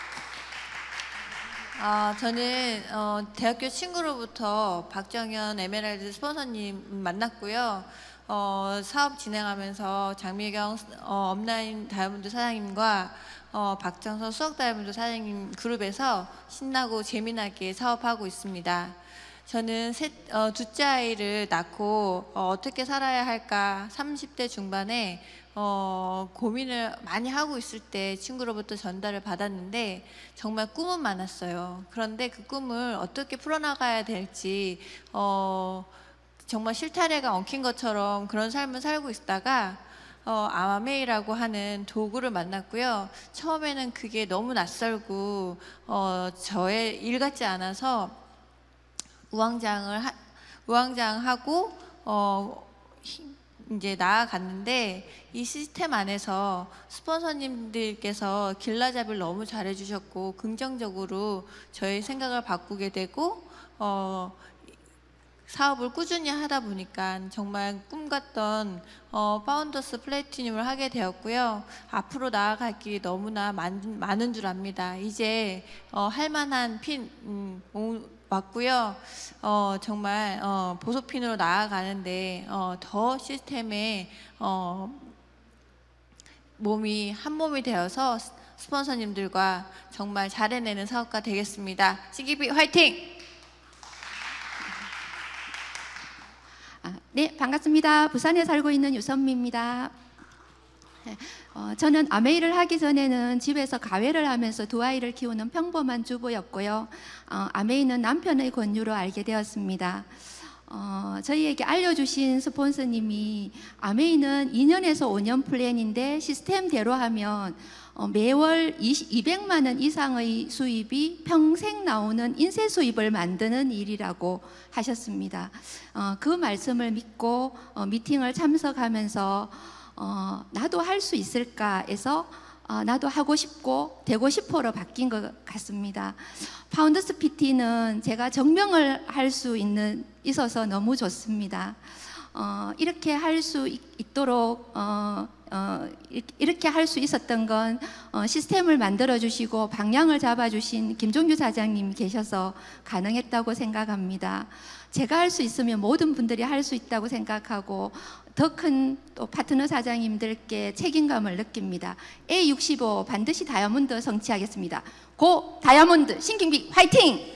어, 저는 어, 대학교 친구로부터 박정현 에메랄드 스폰서님 만났고요. 어, 사업 진행하면서 장미경 어, 업라인 다이아몬드 사장님과 어, 박정서 수석 다이아몬드 사장님 그룹에서 신나고 재미나게 사업하고 있습니다. 저는 셋, 어, 둘째 아이를 낳고 어, 어떻게 살아야 할까 삼십 대 중반에 어, 고민을 많이 하고 있을 때 친구로부터 전달을 받았는데 정말 꿈은 많았어요. 그런데 그 꿈을 어떻게 풀어나가야 될지 어, 정말 실타래가 엉킨 것처럼 그런 삶을 살고 있다가 어, 아메이라고 하는 도구를 만났고요. 처음에는 그게 너무 낯설고 어, 저의 일 같지 않아서 우왕장을 하, 우왕장하고 어, 이제 나아갔는데 이 시스템 안에서 스폰서님들께서 길라잡이를 너무 잘해주셨고 긍정적으로 저의 생각을 바꾸게 되고 어, 사업을 꾸준히 하다 보니까 정말 꿈같던 어, 파운더스 플래티늄을 하게 되었고요. 앞으로 나아갈 길이 너무나 많, 많은 줄 압니다. 이제 어, 할만한 핀 음, 왔고요. 어, 정말 어, 보석핀으로 나아가는데 어, 더 시스템에 어, 몸이 한 몸이 되어서 스폰서님들과 정말 잘 해내는 사업가 되겠습니다. 씨기비 화이팅! 아, 네, 반갑습니다. 부산에 살고 있는 유선미입니다. 어, 저는 아메이를 하기 전에는 집에서 가외를 하면서 두 아이를 키우는 평범한 주부였고요. 어, 아메이는 남편의 권유로 알게 되었습니다. 어, 저희에게 알려주신 스폰서님이 아메이는 이 년에서 오 년 플랜인데 시스템대로 하면 어, 매월 이백만 원 이상의 수입이 평생 나오는 인쇄 수입을 만드는 일이라고 하셨습니다. 어, 그 말씀을 믿고 어, 미팅을 참석하면서 어, 나도 할 수 있을까 해서 어, 나도 하고 싶고 되고 싶어로 바뀐 것 같습니다. 파운더스 피티는 제가 증명을 할 수 있는 있어서 너무 좋습니다. 어, 이렇게 할 수 있도록 어, 어, 이렇게 할 수 있었던 건 어, 시스템을 만들어 주시고 방향을 잡아 주신 김종규 사장님이 계셔서 가능했다고 생각합니다. 제가 할 수 있으면 모든 분들이 할 수 있다고 생각하고 더 큰 또 파트너 사장님들께 책임감을 느낍니다. 에이 육십오 반드시 다이아몬드 성취하겠습니다. 고 다이아몬드 신김비 화이팅!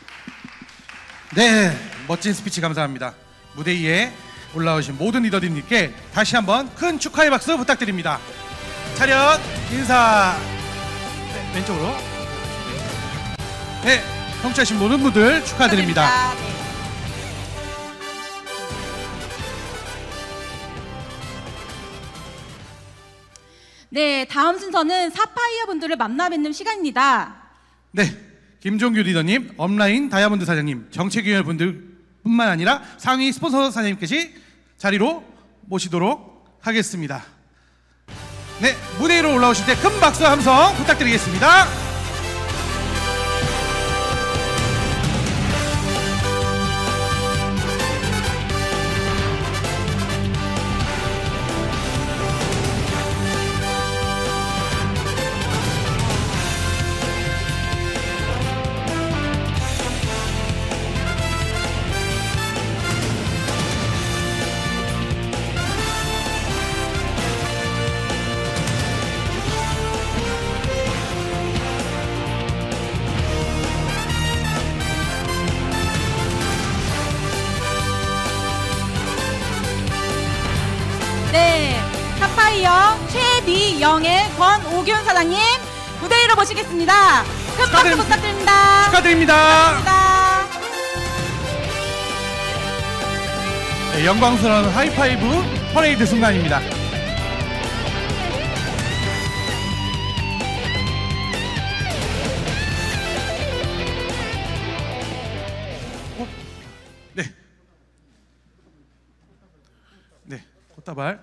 네, 멋진 스피치 감사합니다. 무대 위에 올라오신 모든 리더님께 다시 한번 큰 축하의 박수 부탁드립니다. 차렷 인사. 네, 왼쪽으로. 네, 성취하신 모든 분들 축하드립니다. 축하드립니다. 네. 네, 다음 순서는 사파이어 분들을 만나 뵙는 시간입니다. 네, 김종규 리더님, 업라인 다이아몬드 사장님, 정책위원 분들뿐만 아니라 상위 스폰서 사장님께서 자리로 모시도록 하겠습니다. 네, 무대 위로 올라오실 때 큰 박수 함성 부탁드리겠습니다. 네, 사파이어 최미영의 권오균 사장님 무대 위로 모시겠습니다. 큰 박수 부탁드립니다. 축하드립니다. 감사합니다. 네, 영광스러운 하이파이브 퍼레이드 순간입니다. 어? 네. 네, 꽃다발.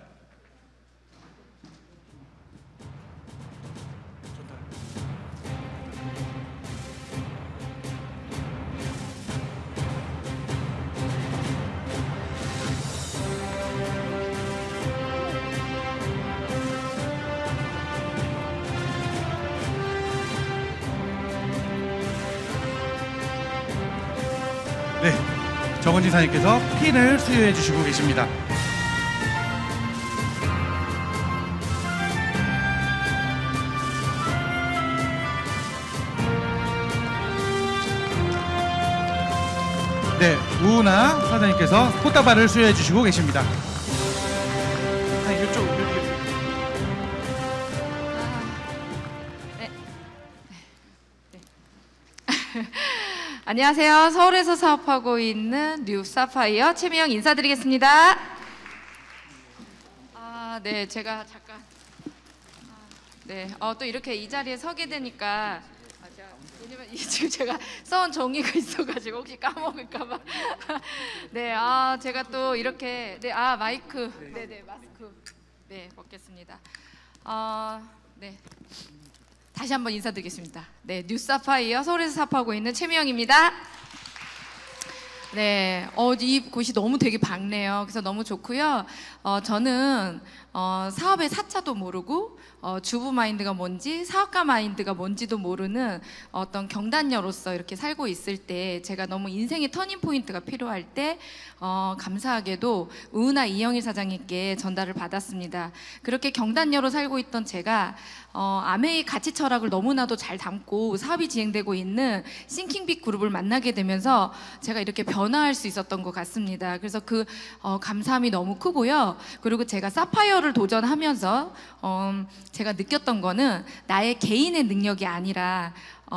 네, 정은지 사님께서 핀을 수여해 주시고 계십니다. 네, 우은아 사장님께서 꽃다발을 수여해 주시고 계십니다. 아, 이쪽, 여기. 안녕하세요. 서울에서 사업하고 있는 뉴 사파이어 최미영 인사드리겠습니다. 아, 네, 제가 잠깐 아, 네, 어, 또 이렇게 이 자리에 서게 되니까 아, 제가, 왜냐면 이 지금 제가 써온 종이가 있어가지고 혹시 까먹을까봐 네, 아, 제가 또 이렇게 네, 아 마이크, 네, 네, 마스크 네 먹겠습니다. 어, 네. 다시 한번 인사드리겠습니다. 네, 뉴사파이어 서울에서 사업하고 있는 최미영입니다. 네, 어, 이 곳이 너무 되게 밝네요. 그래서 너무 좋고요. 어, 저는 어, 사업의 사자도 모르고 어, 주부 마인드가 뭔지 사업가 마인드가 뭔지도 모르는 어떤 경단녀로서 이렇게 살고 있을 때 제가 너무 인생의 터닝 포인트가 필요할 때 어, 감사하게도 우은하 이영일 사장님께 전달을 받았습니다. 그렇게 경단녀로 살고 있던 제가 어, 아메이 가치 철학을 너무나도 잘 담고 사업이 진행되고 있는 싱킹빅 그룹을 만나게 되면서 제가 이렇게 변화할 수 있었던 것 같습니다. 그래서 그 어, 감사함이 너무 크고요. 그리고 제가 사파이어를 도전하면서 어, 제가 느꼈던 거는 나의 개인의 능력이 아니라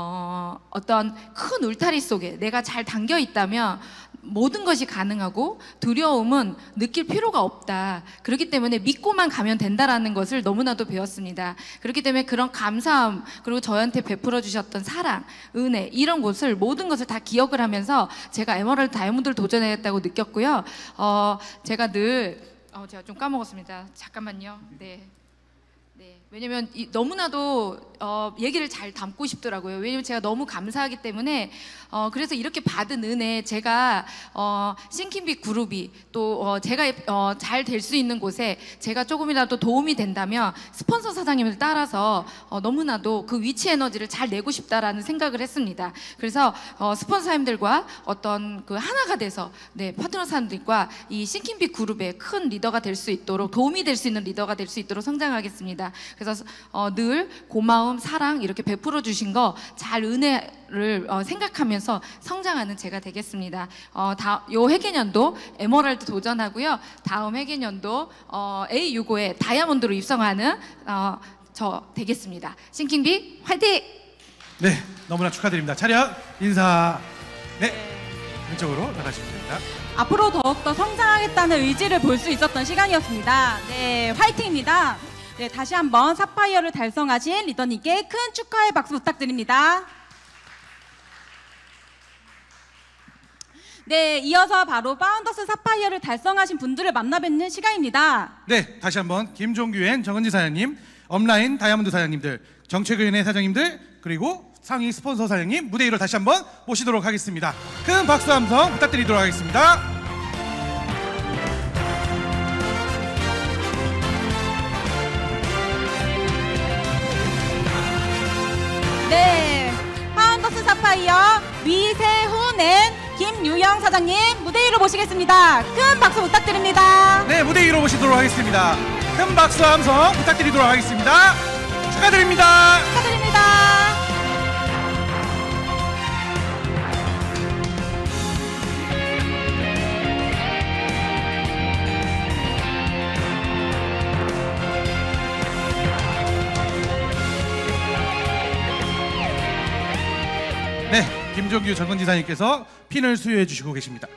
어, 어떤 큰 울타리 속에 내가 잘 담겨 있다면 모든 것이 가능하고 두려움은 느낄 필요가 없다. 그렇기 때문에 믿고만 가면 된다라는 것을 너무나도 배웠습니다. 그렇기 때문에 그런 감사함 그리고 저한테 베풀어 주셨던 사랑, 은혜 이런 것을 모든 것을 다 기억을 하면서 제가 에메랄드 다이아몬드를 도전해야겠다고 느꼈고요. 어, 제가 늘 어, 제가 좀 까먹었습니다. 잠깐만요. 네. 네, 왜냐면 이, 너무나도 어, 얘기를 잘 담고 싶더라고요. 왜냐면 제가 너무 감사하기 때문에 어, 그래서 이렇게 받은 은혜 제가 어, 싱킹빅 그룹이 또 어, 제가 어, 잘 될 수 있는 곳에 제가 조금이라도 도움이 된다면 스폰서 사장님을 따라서 어, 너무나도 그 위치 에너지를 잘 내고 싶다라는 생각을 했습니다. 그래서 어, 스폰서님들과 어떤 그 하나가 돼서 네, 파트너 사람들과 이 싱킹빅 그룹의 큰 리더가 될 수 있도록 도움이 될 수 있는 리더가 될 수 있도록 성장하겠습니다. 그래서 어, 늘 고마움, 사랑 이렇게 베풀어 주신 거 잘 은혜를 어, 생각하면서 성장하는 제가 되겠습니다. 어, 다, 요 회계년도 에메랄드 도전하고요. 다음 회계년도 어, 에이 육십오에 다이아몬드로 입성하는 어, 저 되겠습니다. 싱킹빅 화이팅! 네, 너무나 축하드립니다. 차렷 인사. 네, 왼쪽으로 나가시면 됩니다. 앞으로 더욱더 성장하겠다는 의지를 볼 수 있었던 시간이었습니다. 네, 화이팅입니다. 네, 다시 한번 사파이어를 달성하신 리더님께 큰 축하의 박수 부탁드립니다. 네, 이어서 바로 파운더스 사파이어를 달성하신 분들을 만나 뵙는 시간입니다. 네, 다시 한번 김종규 앤 정은지 사장님, 업라인 다이아몬드 사장님들, 정책위원회 사장님들, 그리고 상위 스폰서 사장님 무대 위로 다시 한번 모시도록 하겠습니다. 큰 박수 함성 부탁드리도록 하겠습니다. 네, 파운더스 사파이어 위세훈 앤 김유영 사장님 무대 위로 모시겠습니다. 큰 박수 부탁드립니다. 네, 무대 위로 모시도록 하겠습니다. 큰 박수 함성 부탁드리도록 하겠습니다. 축하드립니다. 축하드립니다. 네, 김종규 정은지사님께서 핀을 수여해 주시고 계십니다.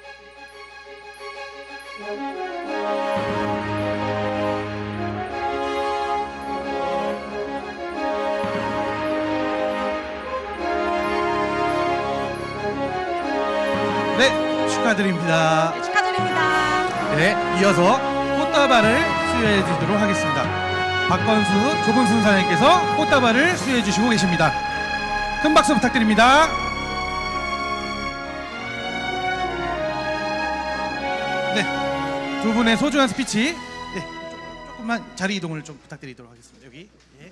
네, 축하드립니다. 네, 축하드립니다. 네, 이어서 꽃다발을 수여해 주도록 하겠습니다. 박건수 조금순 사장님께서 꽃다발을 수여해 주시고 계십니다. 큰 박수 부탁드립니다. 네, 두 분의 소중한 스피치, 네, 조금만 자리 이동을 좀 부탁드리도록 하겠습니다. 여기. 예.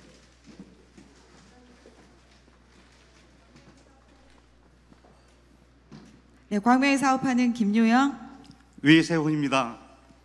네, 광명에 사업하는 김유영, 위세훈입니다.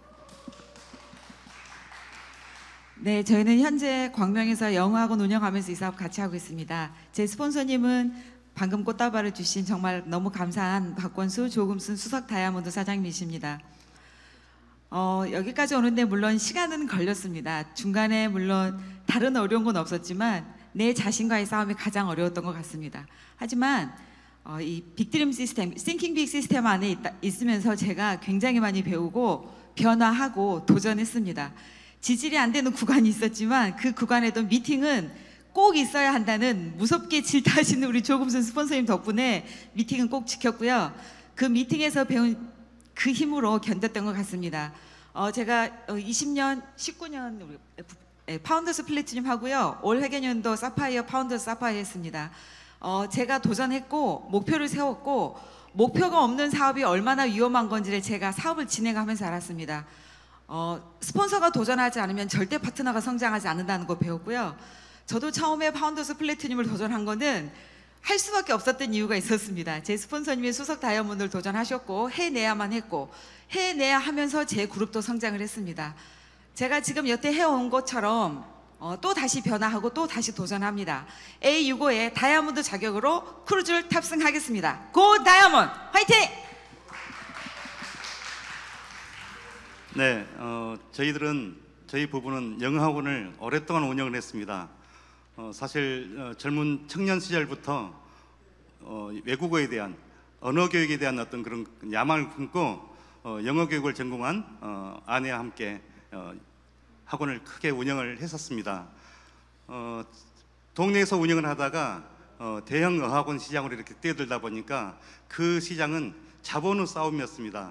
네, 저희는 현재 광명에서 영어학원 운영하면서 이 사업 같이 하고 있습니다. 제 스폰서님은 방금 꽃다발을 주신 정말 너무 감사한 박권수 조금순 수석 다이아몬드 사장님이십니다. 어, 여기까지 오는데 물론 시간은 걸렸습니다. 중간에 물론 다른 어려운 건 없었지만 내 자신과의 싸움이 가장 어려웠던 것 같습니다. 하지만 어, 이 빅드림 시스템, 싱킹 빅 시스템 안에 있다, 있으면서 제가 굉장히 많이 배우고 변화하고 도전했습니다. 지질이 안 되는 구간이 있었지만 그 구간에도 미팅은 꼭 있어야 한다는 무섭게 질타하시는 우리 조금순 스폰서님 덕분에 미팅은 꼭 지켰고요. 그 미팅에서 배운 그 힘으로 견뎠던 것 같습니다. 어, 제가 이십 년, 십구 년 우리 에, 파운더스 플래티넘 하고요. 올 회계년도 사파이어 파운더스 사파이어 했습니다. 어, 제가 도전했고 목표를 세웠고 목표가 없는 사업이 얼마나 위험한 건지를 제가 사업을 진행하면서 알았습니다. 어, 스폰서가 도전하지 않으면 절대 파트너가 성장하지 않는다는 거 배웠고요. 저도 처음에 파운더스 플래티늄을 도전한 거는 할 수밖에 없었던 이유가 있었습니다. 제 스폰서님이 수석 다이아몬드를 도전하셨고 해내야만 했고 해내야 하면서 제 그룹도 성장을 했습니다. 제가 지금 여태 해온 것처럼 어, 또 다시 변화하고 또 다시 도전합니다. 에이 육십오의 다이아몬드 자격으로 크루즈를 탑승하겠습니다. 고 다이아몬드 화이팅! 네, 어, 저희들은 저희 부부는 영어학원을 오랫동안 운영을 했습니다. 어, 사실 어, 젊은 청년 시절부터 어, 외국어에 대한 언어 교육에 대한 어떤 그런 야망을 품고 어, 영어 교육을 전공한 어, 아내와 함께 어, 학원을 크게 운영을 했었습니다. 어, 동네에서 운영을 하다가 어, 대형 어학원 시장으로 이렇게 뛰어들다 보니까 그 시장은 자본의 싸움이었습니다.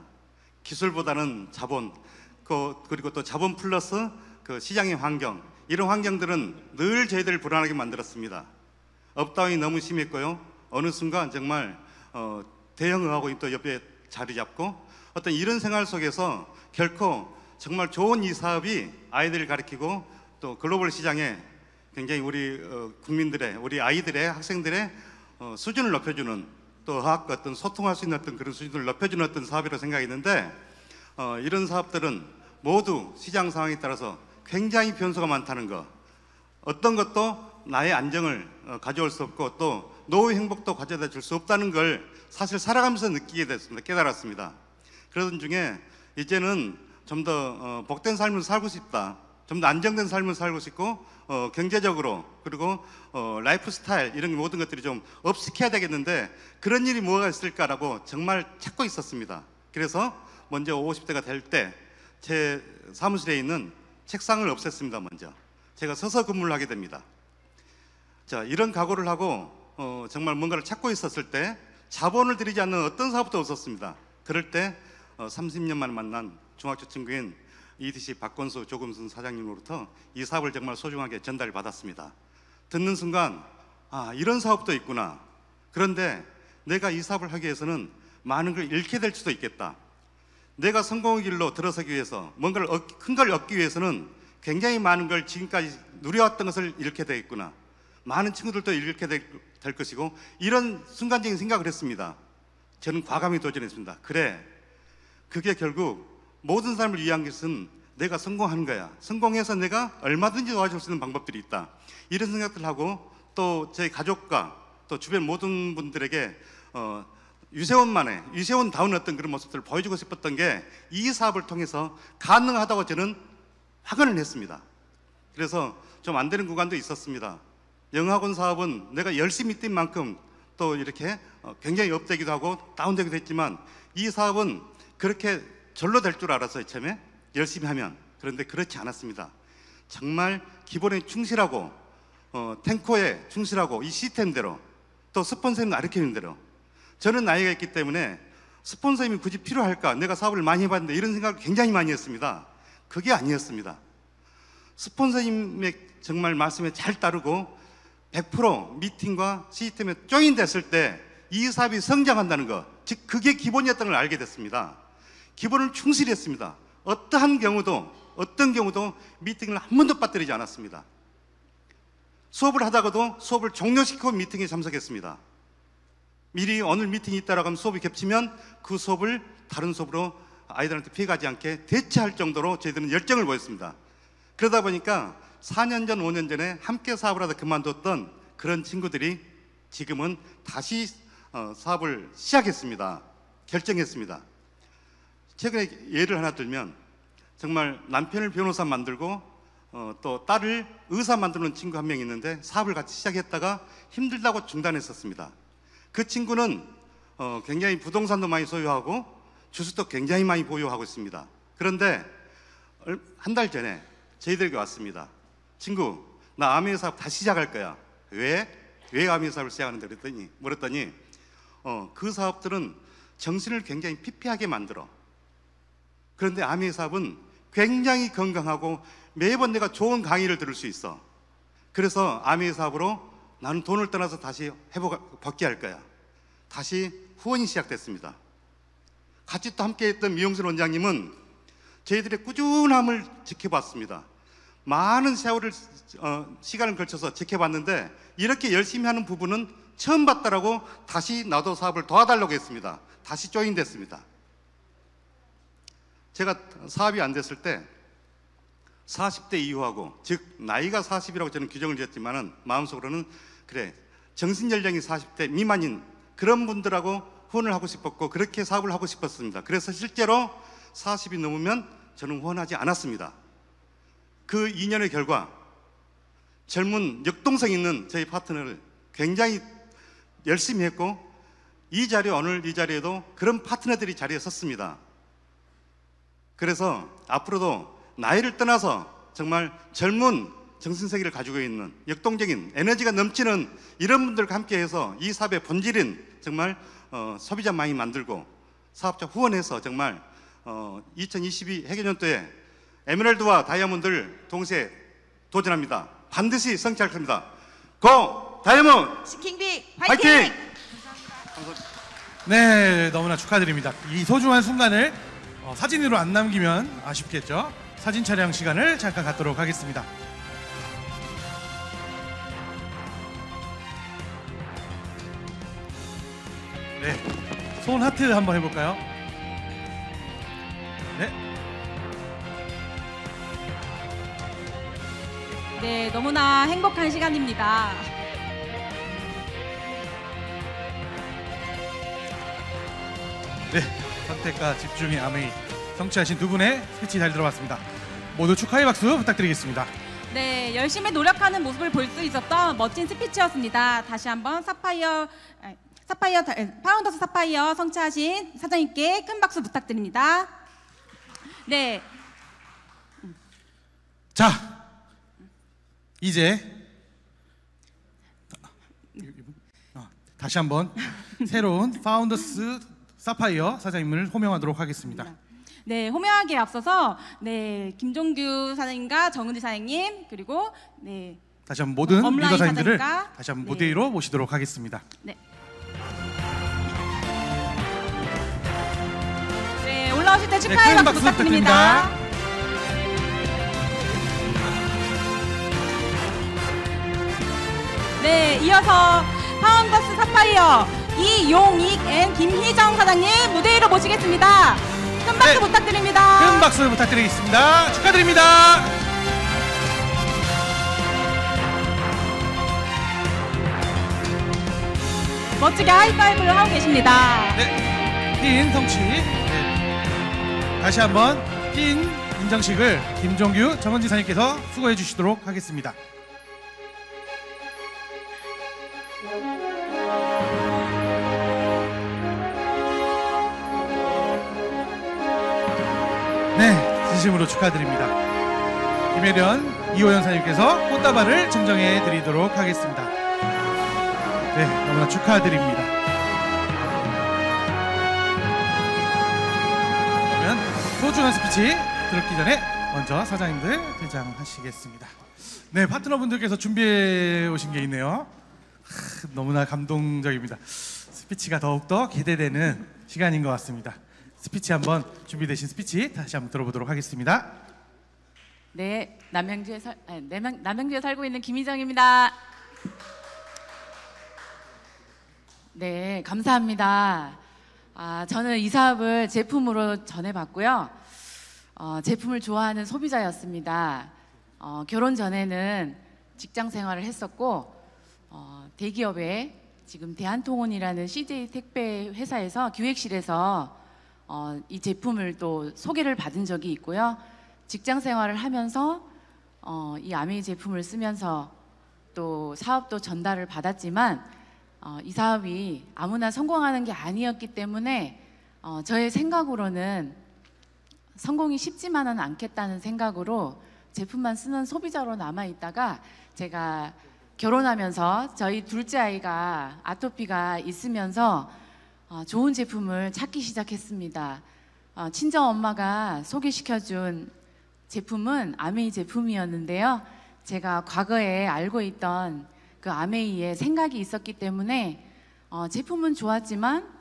기술보다는 자본, 그, 그리고 또 자본 플러스 그 시장의 환경, 이런 환경들은 늘 저희들을 불안하게 만들었습니다. 업다운이 너무 심했고요. 어느 순간 정말 어, 대형 어학원이 또 옆에 자리 잡고 어떤 이런 생활 속에서 결코 정말 좋은 이 사업이 아이들을 가르치고 또 글로벌 시장에 굉장히 우리 어, 국민들의, 우리 아이들의, 학생들의 어, 수준을 높여주는 또 어학과 어떤 소통할 수 있는 어떤 그런 수준을 높여주는 어떤 사업이라고 생각했는데 어, 이런 사업들은 모두 시장 상황에 따라서 굉장히 변수가 많다는 것, 어떤 것도 나의 안정을 어, 가져올 수 없고 또 노후 행복도 가져다 줄 수 없다는 걸 사실 살아가면서 느끼게 됐습니다. 깨달았습니다. 그러던 중에 이제는 좀 더 어, 복된 삶을 살고 싶다, 좀 더 안정된 삶을 살고 싶고 어, 경제적으로 그리고 어, 라이프 스타일 이런 모든 것들이 좀 업시켜야 되겠는데 그런 일이 뭐가 있을까라고 정말 찾고 있었습니다. 그래서 먼저 오십 대가 될 때 제 사무실에 있는 책상을 없앴습니다. 먼저 제가 서서 근무를 하게 됩니다. 자, 이런 각오를 하고 어, 정말 뭔가를 찾고 있었을 때 자본을 들이지 않는 어떤 사업도 없었습니다. 그럴 때 어, 삼십 년 만에 만난 중학교 친구인 이디씨 박건수 조금순 사장님으로부터 이 사업을 정말 소중하게 전달을 받았습니다. 듣는 순간 아, 이런 사업도 있구나. 그런데 내가 이 사업을 하기 위해서는 많은 걸 잃게 될 수도 있겠다. 내가 성공의 길로 들어서기 위해서 뭔가를 큰 걸 얻기 위해서는 굉장히 많은 걸 지금까지 누려왔던 것을 잃게 되겠구나. 많은 친구들도 잃게 될, 될 것이고 이런 순간적인 생각을 했습니다. 저는 과감히 도전했습니다. 그래, 그게 결국 모든 사람을 위한 것은 내가 성공하는 거야. 성공해서 내가 얼마든지 도와줄 수 있는 방법들이 있다. 이런 생각들을 하고 또 제 가족과 또 주변 모든 분들에게 어, 유세원만의, 유세원다운 어떤 그런 모습들을 보여주고 싶었던 게 이 사업을 통해서 가능하다고 저는 확언을 했습니다. 그래서 좀 안 되는 구간도 있었습니다. 영어학원 사업은 내가 열심히 뛴 만큼 또 이렇게 굉장히 업되기도 하고 다운되기도 했지만 이 사업은 그렇게 절로 될 줄 알았어요. 처음에 열심히 하면. 그런데 그렇지 않았습니다. 정말 기본에 충실하고 어, 탱코에 충실하고 이 시스템대로 또 스폰서님 가르치는 대로 저는 나이가 있기 때문에 스폰서님이 굳이 필요할까? 내가 사업을 많이 해봤는데 이런 생각을 굉장히 많이 했습니다. 그게 아니었습니다. 스폰서님의 정말 말씀에 잘 따르고 백 퍼센트 미팅과 시스템에 조인됐을 때 이 사업이 성장한다는 것, 즉 그게 기본이었던 걸 알게 됐습니다. 기본을 충실히 했습니다. 어떠한 경우도 어떤 경우도 미팅을 한 번도 빠뜨리지 않았습니다. 수업을 하다가도 수업을 종료시키고 미팅에 참석했습니다. 미리 오늘 미팅이 있다라고 하면 수업이 겹치면 그 수업을 다른 수업으로 아이들한테 피해가지 않게 대처할 정도로 저희들은 열정을 보였습니다. 그러다 보니까 사 년 전, 오 년 전에 함께 사업을 하다 그만뒀던 그런 친구들이 지금은 다시 어, 사업을 시작했습니다. 결정했습니다. 최근에 예를 하나 들면 정말 남편을 변호사 만들고 어, 또 딸을 의사 만드는 친구 한 명 있는데 사업을 같이 시작했다가 힘들다고 중단했었습니다. 그 친구는 어, 굉장히 부동산도 많이 소유하고 주식도 굉장히 많이 보유하고 있습니다. 그런데 한 달 전에 저희들에게 왔습니다. 친구, 나 아미의 사업 다시 시작할 거야. 왜? 왜 아미의 사업을 시작하는데 그랬더니 물었더니 어, 그 사업들은 정신을 굉장히 피폐하게 만들어. 그런데 아미의 사업은 굉장히 건강하고 매번 내가 좋은 강의를 들을 수 있어. 그래서 아미의 사업으로 나는 돈을 떠나서 다시 회복, 복귀할 거야. 다시 후원이 시작됐습니다. 같이 또 함께했던 미용실 원장님은 저희들의 꾸준함을 지켜봤습니다. 많은 세월을 어, 시간을 걸쳐서 지켜봤는데 이렇게 열심히 하는 부분은 처음 봤다라고 다시 나도 사업을 도와달라고 했습니다. 다시 조인됐습니다. 제가 사업이 안 됐을 때 사십 대 이후하고, 즉 나이가 사십이라고 저는 규정을 지었지만은 마음속으로는 그래 정신연령이 사십 대 미만인 그런 분들하고 후원을 하고 싶었고 그렇게 사업을 하고 싶었습니다. 그래서 실제로 사십이 넘으면 저는 후원하지 않았습니다. 그 이 년의 결과 젊은 역동성 있는 저희 파트너를 굉장히 열심히 했고 이 자리, 오늘 이 자리에도 그런 파트너들이 자리에 섰습니다. 그래서 앞으로도 나이를 떠나서 정말 젊은 정신세계를 가지고 있는 역동적인 에너지가 넘치는 이런 분들과 함께해서 이 사업의 본질인 정말 어, 소비자 많이 만들고 사업자 후원해서 정말 어, 이천이십이 해계년도에 에메랄드와 다이아몬드를 동시에 도전합니다. 반드시 성취할 겁니다. 고 다이아몬드 시킹빅 화이팅! 화이팅! 네, 너무나 축하드립니다. 이 소중한 순간을 어, 사진으로 안 남기면 아쉽겠죠. 사진 촬영 시간을 잠깐 갖도록 하겠습니다. 네, 손 하트 한번 해볼까요? 네. 네, 너무나 행복한 시간입니다. 네, 선택과 집중의 아메이 성취하신 두 분의 스피치 잘 들어봤습니다. 모두 축하의 박수 부탁드리겠습니다. 네, 열심히 노력하는 모습을 볼 수 있었던 멋진 스피치였습니다. 다시 한번 사파이어, 아, 사파이어 파운더스 사파이어 성취하신 사장님께 큰 박수 부탁드립니다. 네. 자, 이제 다시 한번 새로운 파운더스 사파이어 사장님을 호명하도록 하겠습니다. 네, 호명하기에 앞서서 네 김종규 사장님과 정은지 사장님 그리고 네 다시 한번 모든 업라인 리더 사장님들을 사장님과, 다시 한번 네. 무대 위로 모시도록 하겠습니다. 네. 네, 올라오실 때 축하의 큰 박수 박수 부탁드립니다. 부탁드립니다. 네, 이어서 파운더스 사파이어 이용익 앤 김희정 사장님 무대 위로 모시겠습니다. 큰 박수 네. 부탁드립니다. 큰 박수 부탁드리겠습니다. 축하드립니다. 멋지게 하이파이브를 하고 계십니다. 네, 핀 성취. 네. 다시 한번 핀 인정식을 김종규 정은지 사장님께서 수고해 주시도록 하겠습니다. 네, 진심으로 축하드립니다. 김혜련, 이호연 사장님께서 꽃다발을 증정해 드리도록 하겠습니다. 네, 너무나 축하드립니다. 그러면 소중한 스피치 들었기 전에 먼저 사장님들 퇴장하시겠습니다. 네, 파트너분들께서 준비해 오신 게 있네요. 하, 너무나 감동적입니다. 스피치가 더욱더 기대되는 시간인 것 같습니다. 스피치 한번 준비되신 스피치 다시 한번 들어보도록 하겠습니다. 네, 남양주에 살 아니, 남양, 남양주에 살고 있는 김희정입니다. 네, 감사합니다. 아, 저는 이 사업을 제품으로 전해봤고요. 어, 제품을 좋아하는 소비자였습니다. 어, 결혼 전에는 직장 생활을 했었고 어, 대기업에 지금 대한통운이라는 씨제이 택배 회사에서 기획실에서 어, 이 제품을 또 소개를 받은 적이 있고요. 직장 생활을 하면서 어, 이 아메이 제품을 쓰면서 또 사업도 전달을 받았지만 어, 이 사업이 아무나 성공하는 게 아니었기 때문에 어, 저의 생각으로는 성공이 쉽지만은 않겠다는 생각으로 제품만 쓰는 소비자로 남아있다가 제가 결혼하면서 저희 둘째 아이가 아토피가 있으면서 어, 좋은 제품을 찾기 시작했습니다. 어, 친정 엄마가 소개시켜준 제품은 아메이 제품이었는데요. 제가 과거에 알고 있던 그 아메이에 생각이 있었기 때문에 어, 제품은 좋았지만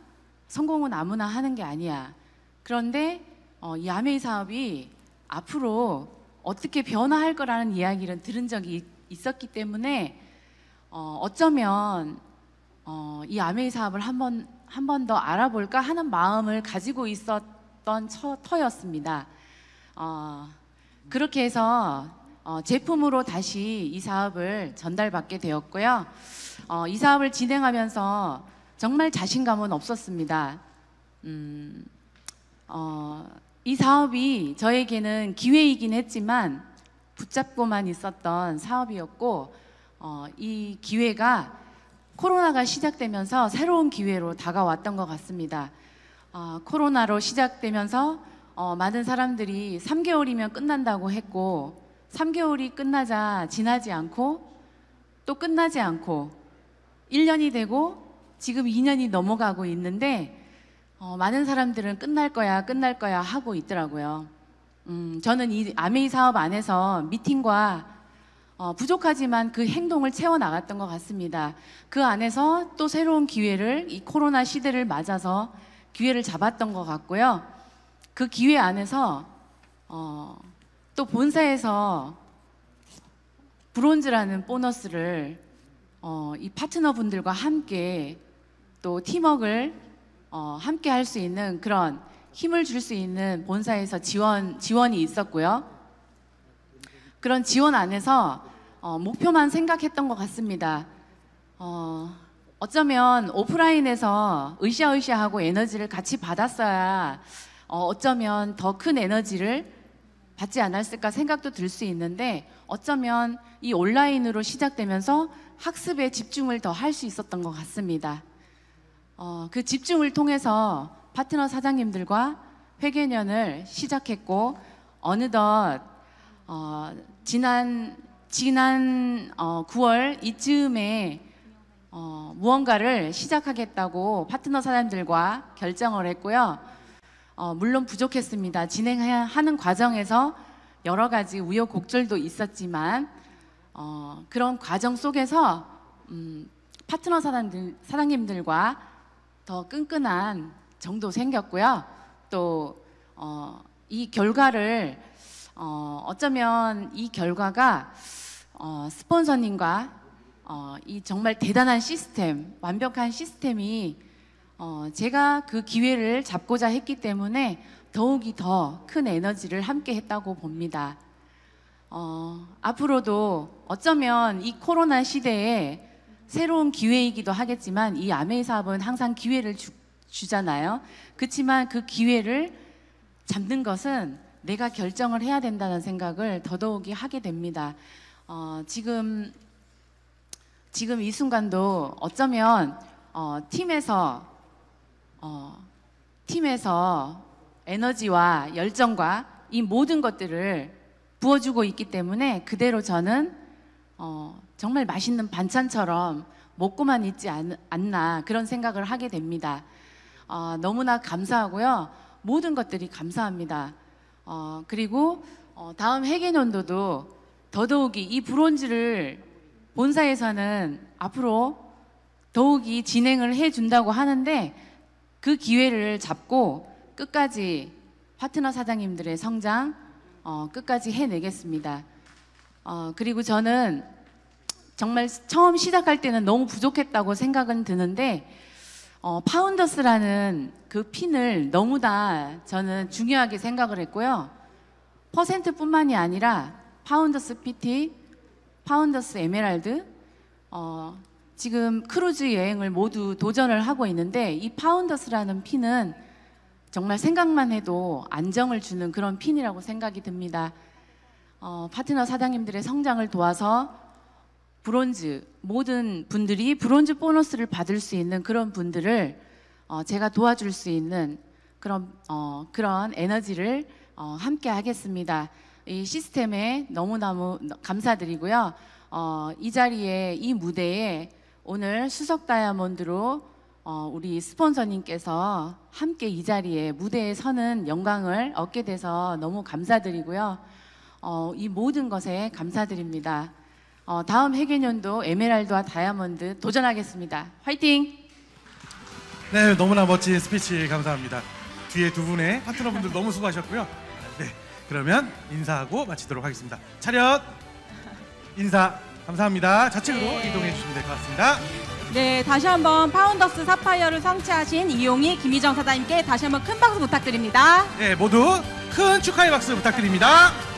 성공은 아무나 하는 게 아니야. 그런데 어, 이 아메이 사업이 앞으로 어떻게 변화할 거라는 이야기를 들은 적이 있었기 때문에 어, 어쩌면 어, 이 아메이 사업을 한번 한 번 더 알아볼까 하는 마음을 가지고 있었던 처, 터였습니다. 어, 그렇게 해서 어, 제품으로 다시 이 사업을 전달받게 되었고요. 어, 이 사업을 진행하면서 정말 자신감은 없었습니다. 음, 어, 이 사업이 저에게는 기회이긴 했지만 붙잡고만 있었던 사업이었고 어, 이 기회가 코로나가 시작되면서 새로운 기회로 다가왔던 것 같습니다. 어, 코로나로 시작되면서 어, 많은 사람들이 삼 개월이면 끝난다고 했고 삼 개월이 끝나자 지나지 않고 또 끝나지 않고 일 년이 되고 지금 이 년이 넘어가고 있는데 어, 많은 사람들은 끝날 거야 끝날 거야 하고 있더라고요. 음, 저는 이 아메이 사업 안에서 미팅과 어, 부족하지만 그 행동을 채워나갔던 것 같습니다. 그 안에서 또 새로운 기회를 이 코로나 시대를 맞아서 기회를 잡았던 것 같고요. 그 기회 안에서 어, 또 본사에서 브론즈라는 보너스를 어, 이 파트너분들과 함께 또 팀워크를 어, 함께 할 수 있는 그런 힘을 줄 수 있는 본사에서 지원, 지원이 있었고요. 그런 지원 안에서 어, 목표만 생각했던 것 같습니다. 어, 어쩌면 오프라인에서 으쌰으쌰하고 에너지를 같이 받았어야 어, 어쩌면 더 큰 에너지를 받지 않았을까 생각도 들 수 있는데 어쩌면 이 온라인으로 시작되면서 학습에 집중을 더 할 수 있었던 것 같습니다. 어, 그 집중을 통해서 파트너 사장님들과 회계년을 시작했고 어느덧 어, 지난 지난 어, 구월 이쯤에 어, 무언가를 시작하겠다고 파트너 사장님들과 결정을 했고요. 어, 물론 부족했습니다. 진행하는 과정에서 여러 가지 우여곡절도 있었지만 어, 그런 과정 속에서 음, 파트너 사장님들, 사장님들과 더 끈끈한 정도 생겼고요. 또 어, 이 결과를 어, 어쩌면 이 결과가 어, 스폰서님과 어, 이 정말 대단한 시스템, 완벽한 시스템이 어, 제가 그 기회를 잡고자 했기 때문에 더욱이 더 큰 에너지를 함께 했다고 봅니다. 어, 앞으로도 어쩌면 이 코로나 시대에 새로운 기회이기도 하겠지만 이 아메이 사업은 항상 기회를 주, 주잖아요. 그렇지만 그 기회를 잡는 것은 내가 결정을 해야 된다는 생각을 더더욱이 하게 됩니다. 어, 지금 지금 이 순간도 어쩌면 어, 팀에서 어, 팀에서 에너지와 열정과 이 모든 것들을 부어주고 있기 때문에 그대로 저는 어, 정말 맛있는 반찬처럼 먹고만 있지 않, 않나 그런 생각을 하게 됩니다. 어, 너무나 감사하고요. 모든 것들이 감사합니다. 어, 그리고 어, 다음 회계년도도 더더욱이 이 브론즈를 본사에서는 앞으로 더욱이 진행을 해준다고 하는데 그 기회를 잡고 끝까지 파트너 사장님들의 성장 어, 끝까지 해내겠습니다. 어, 그리고 저는 정말 처음 시작할 때는 너무 부족했다고 생각은 드는데 어, 파운더스라는 그 핀을 너무나 저는 중요하게 생각을 했고요. 퍼센트뿐만이 아니라 파운더스 피티, 파운더스 에메랄드 어, 지금 크루즈 여행을 모두 도전을 하고 있는데 이 파운더스라는 핀은 정말 생각만 해도 안정을 주는 그런 핀이라고 생각이 듭니다. 어, 파트너 사장님들의 성장을 도와서 브론즈, 모든 분들이 브론즈 보너스를 받을 수 있는 그런 분들을 어, 제가 도와줄 수 있는 그런, 어, 그런 에너지를 어, 함께 하겠습니다. 이 시스템에 너무너무 감사드리고요. 어, 이 자리에, 이 무대에 오늘 수석 다이아몬드로 어, 우리 스폰서님께서 함께 이 자리에 무대에 서는 영광을 얻게 돼서 너무 감사드리고요. 어, 이 모든 것에 감사드립니다. 어, 다음 회계년도 에메랄드와 다이아몬드 도전하겠습니다. 화이팅! 네, 너무나 멋진 스피치 감사합니다. 뒤에 두 분의 파트너분들 너무 수고하셨고요. 네, 그러면 인사하고 마치도록 하겠습니다. 차렷 인사 감사합니다. 좌측으로 네. 이동해 주시면 될 것 같습니다. 네, 다시 한번 파운더스 사파이어를 성취하신 이용희, 김희정 사장님께 다시 한번 큰 박수 부탁드립니다. 네, 모두 큰 축하의 박수 부탁드립니다.